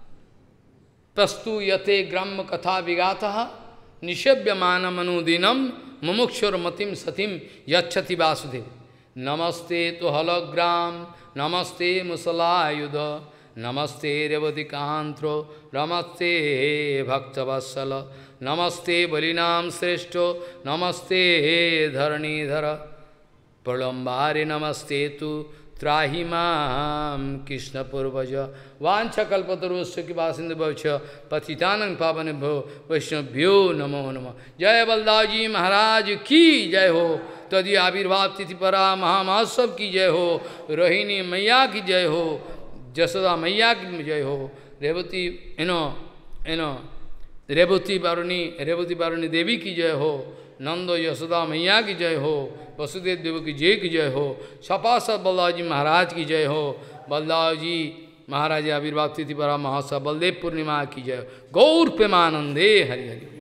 prastu yate gramma katha vigataha nishabhyamana manudinam mumukshur matim satim yachati vasudev. Namaste tu hologram, namaste musalayudha, namaste revati kantro, namaste bhaktavassala, namaste balinam sreshto, namaste dharanidhara, pralambhari namaste tu trahimam Krishna purvaja, vancha kalpatarusya kivasindu bhavcha, patitanang pavanebho, vaishnavbhyo namo namo. Jai Baldaji Maharaj ki jai ho. तदि आविर्भाव तिथि परा महामहोत्सव की जय हो, रोहिणी मैया की जय हो, जसोदा मैया की जय हो, रेवती इनो इनो रेवती वारुणी रेवती वारुणी देवी की जय हो, नंदो यशोदा मैया की जय हो, वसुदेव देव की जय की जय हो, सपासद बलदावजी महाराज की जय हो, बलदावजी महाराज आविर्भाव तिथि परा महोत्सव बलदेव पूर्णिमा की जय हो, गौर प्रेमानंदे हरि हरि।